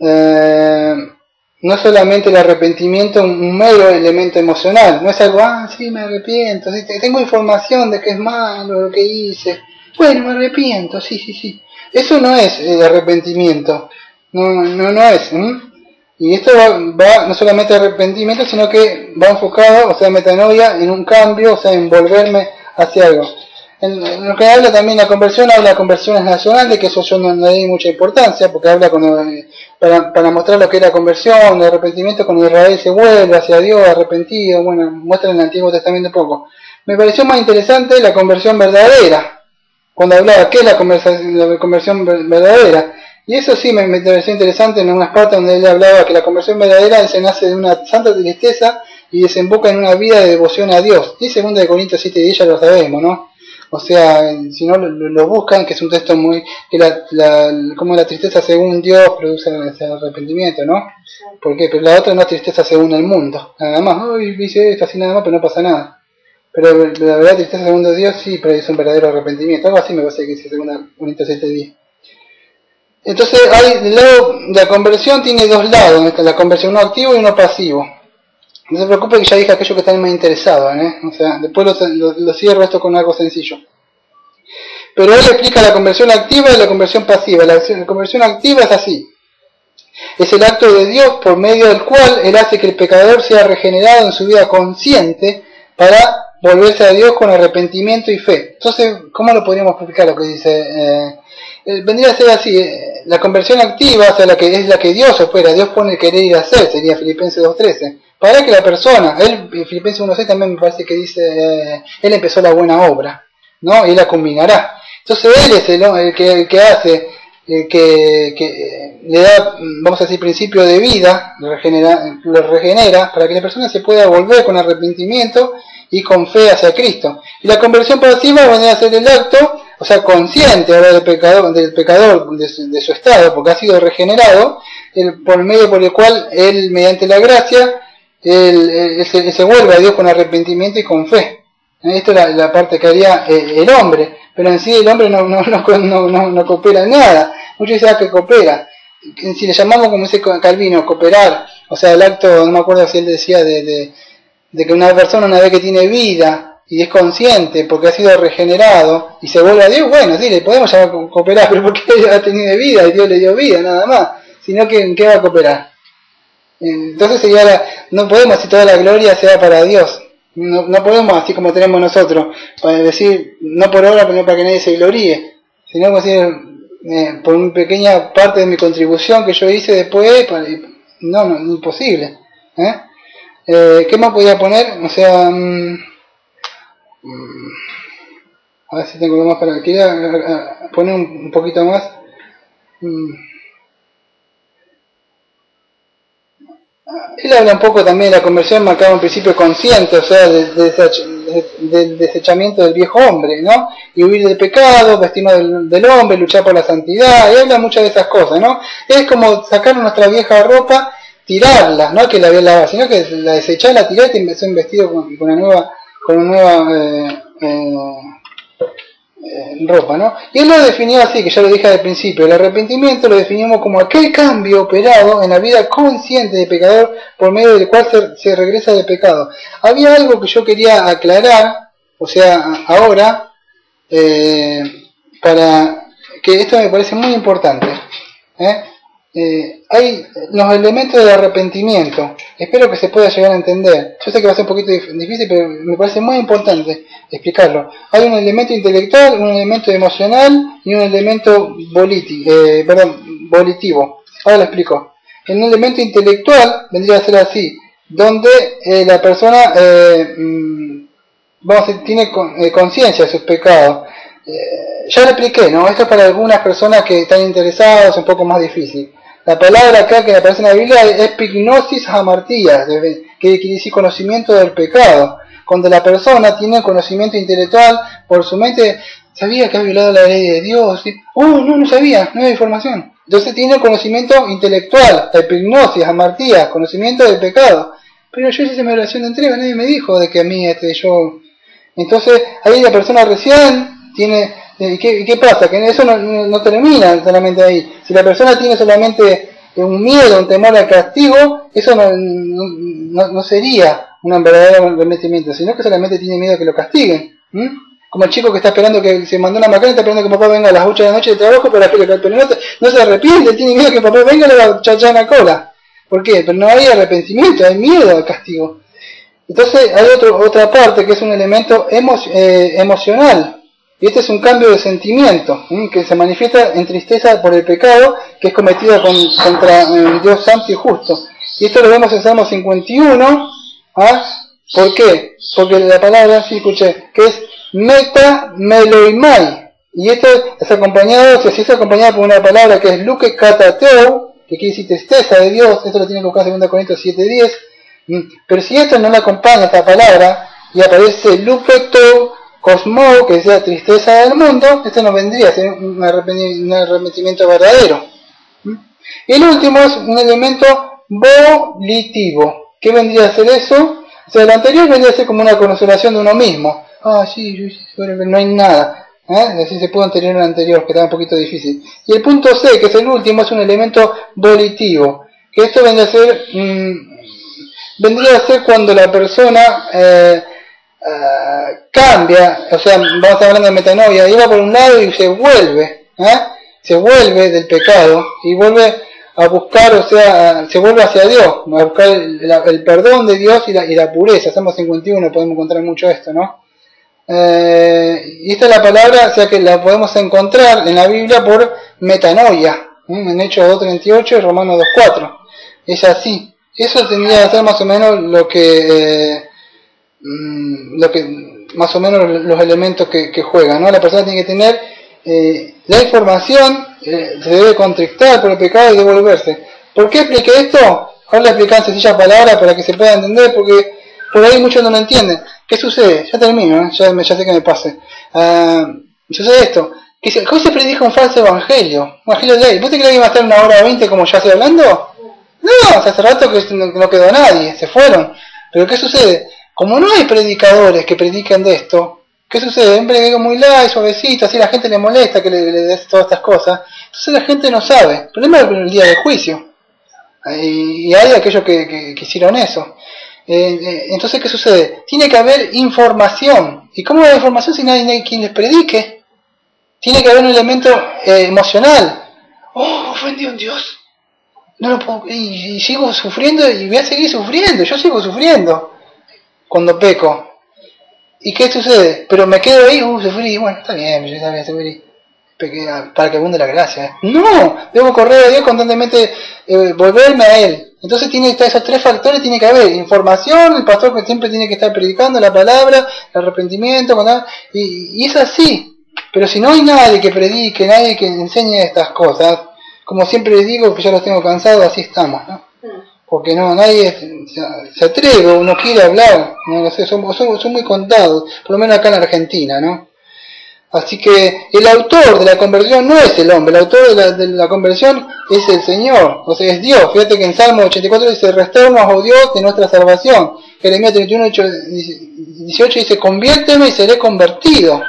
no solamente el arrepentimiento un mero elemento emocional, no es algo, sí, me arrepiento, ¿sí? Tengo información de que es malo lo que hice, bueno, me arrepiento, sí. Eso no es el arrepentimiento, no es. Y esto va no solamente arrepentimiento, sino que va enfocado, o sea, metanoia, en un cambio, o sea, en volverme hacia algo. en lo que habla también la conversión, habla de conversiones nacionales, que eso yo no le di mucha importancia, porque habla para mostrar lo que era conversión, el arrepentimiento, cuando Israel se vuelve hacia Dios arrepentido, bueno, muestra en el Antiguo Testamento un poco. Me pareció más interesante la conversión verdadera, cuando hablaba qué es la conversión verdadera. Y eso sí me pareció interesante en unas partes donde él hablaba que la conversión verdadera se nace de una santa tristeza y desemboca en una vida de devoción a Dios. Y 2 Corintios 7:10 ya lo sabemos, ¿no? O sea, si no lo buscan, que es un texto muy... que como la tristeza según Dios produce ese arrepentimiento, ¿no? ¿Por qué? Pero la otra no es tristeza según el mundo, nada más. Uy, dice esto así nada más, pero no pasa nada. Pero la verdad, tristeza según Dios sí produce un verdadero arrepentimiento. Algo así me parece que dice 2 Corintios 7:10. Entonces, la conversión tiene dos lados, la conversión uno activo y uno pasivo. No se preocupe que ya dije aquello que están más interesados, O sea, después lo cierro esto con algo sencillo. Pero él explica la conversión activa y la conversión pasiva. La conversión activa es así. Es el acto de Dios por medio del cual él hace que el pecador sea regenerado en su vida consciente para volverse a Dios con arrepentimiento y fe. Entonces, ¿cómo lo podríamos explicar lo que dice? Vendría a ser así, la conversión activa, o sea, es la que Dios opera, Dios pone el querer y hacer, sería Filipenses 2:13. Para que la persona, Filipenses 1:6 también me parece que dice, él empezó la buena obra, ¿no? Y la combinará. Entonces él es el que hace, que le da, vamos a decir, principio de vida, lo regenera, para que la persona se pueda volver con arrepentimiento y con fe hacia Cristo. Y la conversión pasiva vendría a ser el acto, o sea, consciente ahora del pecador de su estado, porque ha sido regenerado, por medio por el cual él, mediante la gracia, él se vuelve a Dios con arrepentimiento y con fe. Esto es la parte que haría el hombre, pero en sí el hombre no coopera en nada. Muchos dicen que coopera. Si le llamamos, como dice Calvino, cooperar, o sea, el acto, no me acuerdo si él decía, de que una persona, una vez que tiene vida y es consciente porque ha sido regenerado y se vuelve a Dios, bueno, sí, le podemos llamar cooperar, pero porque ella ha tenido vida y Dios le dio vida, nada más, sino que ¿en qué va a cooperar? Entonces no podemos decir toda la gloria sea para Dios, no podemos así como tenemos nosotros, para decir, no por obra, pero no para que nadie se gloríe, sino como decir, por una pequeña parte de mi contribución que yo hice después, no, imposible, ¿qué más podía poner? O sea, a ver si tengo algo más para... Quería poner un poquito más. Él habla un poco también de la conversión marcada en principio consciente, o sea, del desechamiento del viejo hombre, ¿no? Y huir del pecado, vestirnos del hombre, luchar por la santidad, y habla muchas de esas cosas, ¿no? Es como sacar nuestra vieja ropa, tirarla, no que la había lavado, sino que la desechar, la tirar y te empezó un vestido con una nueva ropa, ¿no? Y él lo definió así, que ya lo dije al principio, el arrepentimiento lo definimos como aquel cambio operado en la vida consciente del pecador por medio del cual se regresa del pecado. Había algo que yo quería aclarar, o sea, ahora, para que esto me parece muy importante, hay los elementos del arrepentimiento. Espero que se pueda llegar a entender. Yo sé que va a ser un poquito difícil, pero me parece muy importante explicarlo. Hay un elemento intelectual, un elemento emocional y un elemento volitivo. Ahora lo explico. En un elemento intelectual vendría a ser así, donde la persona tiene conciencia de sus pecados. Ya lo expliqué, ¿no? Esto es para algunas personas que están interesadas, un poco más difícil. La palabra acá que aparece en la Biblia es pignosis hamartías, que quiere decir conocimiento del pecado. Cuando la persona tiene conocimiento intelectual por su mente, sabía que ha violado la ley de Dios. No sabía, no había información. Entonces tiene conocimiento intelectual, epignosis, hamartías, conocimiento del pecado. Pero yo hice mi oración de entrega, nadie me dijo de que a mí yo... Entonces ahí la persona recién tiene... ¿Y qué pasa? Que eso no termina solamente ahí. Si la persona tiene solamente un miedo, un temor al castigo, eso no sería un verdadero arrepentimiento, sino que solamente tiene miedo a que lo castiguen. Como el chico que está esperando que se mandó una macana, está esperando que papá venga a las 8 de la noche de trabajo, pero no se arrepiente, tiene miedo que papá venga y le va a chachar la cola. ¿Por qué? Pero no hay arrepentimiento, hay miedo al castigo. Entonces hay otra parte que es un elemento emocional. Y este es un cambio de sentimiento que se manifiesta en tristeza por el pecado que es cometido contra el Dios santo y justo. Y esto lo vemos en Salmo 51. ¿Por qué? Porque la palabra, sí escuché, que es meta meloimai. Y esto es acompañado, si es acompañado por una palabra que es luke katateu, que quiere decir tristeza de Dios. Esto lo tiene que buscar en 2 Corintios 7:10. Pero si esto no le acompaña esta palabra y aparece lupeto cosmo, que sea tristeza del mundo, esto no vendría a ser un arrepentimiento verdadero. Y el último es un elemento volitivo. ¿Qué vendría a ser eso? O sea, lo anterior vendría a ser como una consolación de uno mismo. Sí, no hay nada. Así se pudo anterior al anterior, que estaba un poquito difícil. Y el punto C, que es el último, es un elemento volitivo. Que esto vendría a ser cuando la persona cambia, o sea, vamos a estar hablando de metanoia, iba por un lado y se vuelve del pecado y vuelve a buscar, o sea, se vuelve hacia Dios, a buscar el perdón de Dios y la pureza. Salmo 51 podemos encontrar mucho esto, ¿no? Y esta es la palabra, o sea, que la podemos encontrar en la Biblia por metanoia, en Hechos 2:38 y Romanos 2:4. Es así. Eso tendría que ser más o menos lo que más o menos los elementos que juegan, ¿no? La persona tiene que tener la información, se debe contrictar por el pecado y devolverse. ¿Por qué expliqué esto? Ahora le expliqué en sencillas palabras para que se pueda entender, porque por ahí muchos no lo entienden. ¿Qué sucede? Ya termino, ya sé que me pase. Sucede esto, que ¿cómo se predica un falso evangelio? Un evangelio de ley. ¿Vos te crees que iba a estar 1:20 como ya estoy hablando? No, hace rato que no quedó nadie, se fueron. Pero ¿qué sucede? Como no hay predicadores que prediquen de esto, ¿qué sucede? Un predico muy light, suavecito, así la gente le molesta que le des todas estas cosas. Entonces la gente no sabe. El problema es el día del juicio. Y hay aquellos que hicieron eso. Entonces, ¿qué sucede? Tiene que haber información. ¿Y cómo va a haber información si no hay quien les predique? Tiene que haber un elemento emocional. Ofendí a un Dios. No lo puedo, y sigo sufriendo y voy a seguir sufriendo. Yo sigo sufriendo cuando peco. ¿Y qué sucede? Pero me quedo ahí, sufrí, bueno, está bien, yo también sufrí. Para que abunde la gracia. No, debo correr a Dios constantemente, volverme a Él. Entonces tiene que estar esos 3 factores, tiene que haber información, el pastor que siempre tiene que estar predicando la palabra, el arrepentimiento, y es así. Pero si no hay nadie que predique, nadie que enseñe estas cosas, como siempre les digo, que ya los tengo cansados, así estamos, ¿no? Porque no, nadie se atreve o no quiere hablar, no lo sé, son muy contados, por lo menos acá en Argentina, ¿no? Así que el autor de la conversión no es el hombre, el autor de la conversión es el Señor, o sea, es Dios. Fíjate que en Salmo 84 dice, restauranos, oh Dios, de nuestra salvación. Jeremías 31:18 dice, conviérteme y seré convertido.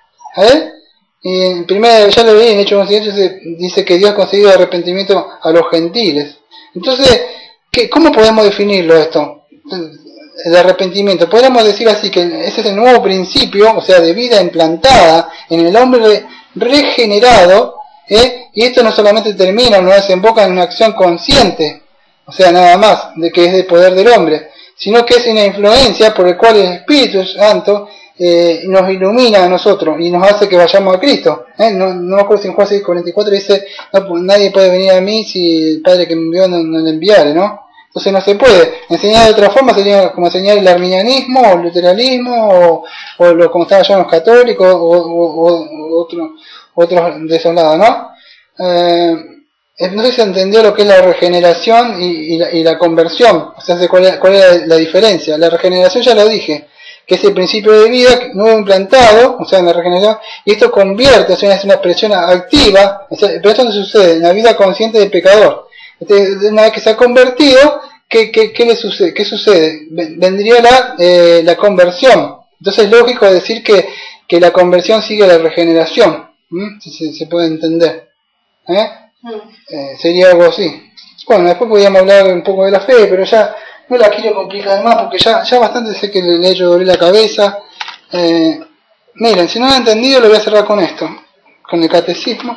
Y en primera, ya lo leí en Hechos 1:18 dice que Dios ha concedido arrepentimiento a los gentiles. Entonces, ¿cómo podemos definirlo esto? El arrepentimiento. Podríamos decir así que ese es el nuevo principio, o sea, de vida implantada en el hombre regenerado, y esto no solamente termina, no desemboca en una acción consciente, o sea, nada más, de que es del poder del hombre, sino que es una influencia por el cual el Espíritu Santo nos ilumina a nosotros y nos hace que vayamos a Cristo. No me acuerdo si en Juan 6:44 dice, no, nadie puede venir a mí si el Padre que me envió no le enviare, ¿no? Entonces no se puede. Enseñar de otra forma sería como enseñar el arminianismo o el luteranismo o como estaban ya los católicos o otros de esos lados, ¿no? No sé si se entendió lo que es la regeneración y la conversión. O sea, ¿cuál es la diferencia? La regeneración ya lo dije, que es el principio de vida nuevo implantado, o sea, en la regeneración, y esto convierte, o sea, es una expresión activa, pero esto no sucede en la vida consciente del pecador. Una vez que se ha convertido, ¿qué le sucede? ¿Qué sucede? Vendría la conversión. Entonces es lógico decir que la conversión sigue la regeneración. Si se puede entender. Sería algo así. Bueno, después podríamos hablar un poco de la fe, pero ya no la quiero complicar más porque ya bastante sé que le he hecho doler la cabeza. Miren, si no lo han entendido, lo voy a cerrar con esto, con el catecismo.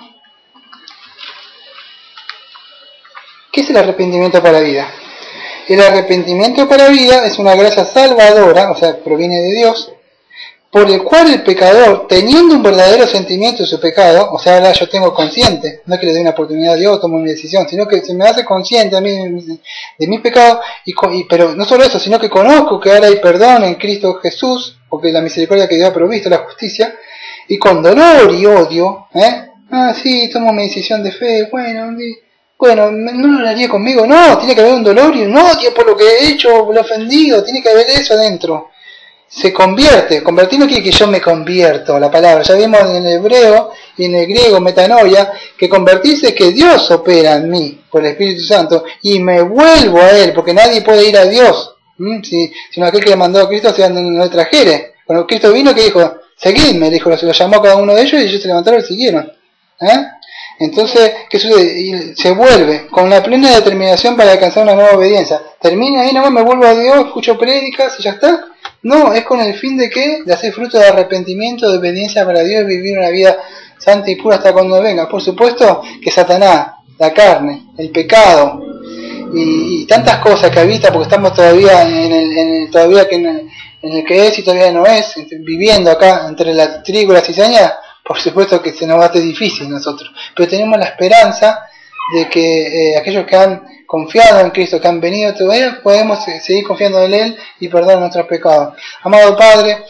¿Qué es el arrepentimiento para vida? El arrepentimiento para vida es una gracia salvadora, o sea, proviene de Dios, por el cual el pecador, teniendo un verdadero sentimiento de su pecado, o sea, ahora yo tengo consciente, no es que le dé una oportunidad a Dios, tomo mi decisión, sino que se me hace consciente a mí de mi pecado, pero no solo eso, sino que conozco que ahora hay perdón en Cristo Jesús, porque la misericordia que Dios ha provisto, la justicia, y con dolor y odio, sí, tomo mi decisión de fe, bueno, no lo haría conmigo, no, tiene que haber un dolor y un odio por lo que he hecho, por lo ofendido, tiene que haber eso adentro. Se convierte, convertir no quiere que yo me convierto, la palabra, ya vimos en el hebreo y en el griego metanoia, que convertirse es que Dios opera en mí por el Espíritu Santo y me vuelvo a Él, porque nadie puede ir a Dios, sino aquel que le mandó a Cristo sea no le trajere. Cuando Cristo vino, que dijo, seguidme, dijo, lo llamó a cada uno de ellos y ellos se levantaron y siguieron. Entonces, ¿qué sucede? Y se vuelve con la plena determinación para alcanzar una nueva obediencia. Termina ahí, nomás me vuelvo a Dios, escucho prédicas y ya está. No, es con el fin de ¿qué? De hacer fruto de arrepentimiento, de obediencia para Dios y vivir una vida santa y pura hasta cuando venga. Por supuesto que Satanás, la carne, el pecado y tantas cosas que habita, porque estamos todavía en el que es y todavía no es, viviendo acá entre la trigo y la cizaña. Por supuesto que se nos va a hacer difícil nosotros, pero tenemos la esperanza de que aquellos que han confiado en Cristo, que han venido todavía, podemos seguir confiando en Él y perdonar nuestros pecados. Amado Padre,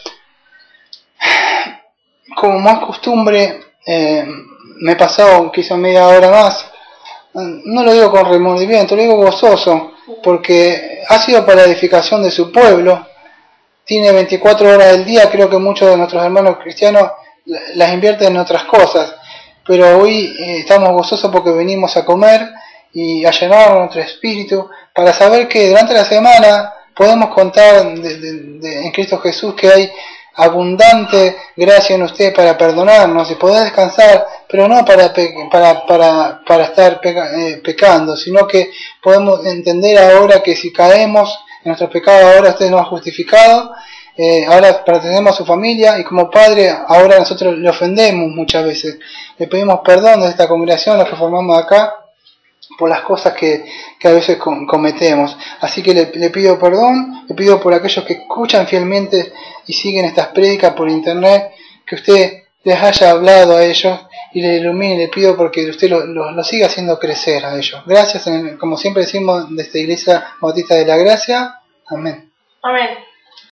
como más costumbre, me he pasado quizá media hora más, no lo digo con remordimiento, lo digo gozoso, porque ha sido para edificación de su pueblo, tiene 24 horas del día, creo que muchos de nuestros hermanos cristianos las invierten en otras cosas, pero hoy estamos gozosos porque venimos a comer y a llenar nuestro espíritu para saber que durante la semana podemos contar en Cristo Jesús que hay abundante gracia en usted para perdonarnos y poder descansar, pero no para estar pecando, sino que podemos entender ahora que si caemos en nuestros pecados, ahora usted nos ha justificado. Ahora pertenecemos a su familia y como padre ahora nosotros le ofendemos muchas veces, le pedimos perdón de esta congregación, los que formamos acá, por las cosas que a veces cometemos. Así que le pido perdón, le pido por aquellos que escuchan fielmente y siguen estas prédicas por internet, que usted les haya hablado a ellos y les ilumine, le pido porque usted lo siga haciendo crecer a ellos. Gracias, como siempre decimos, de esta Iglesia Bautista de la Gracia. Amén. Amén.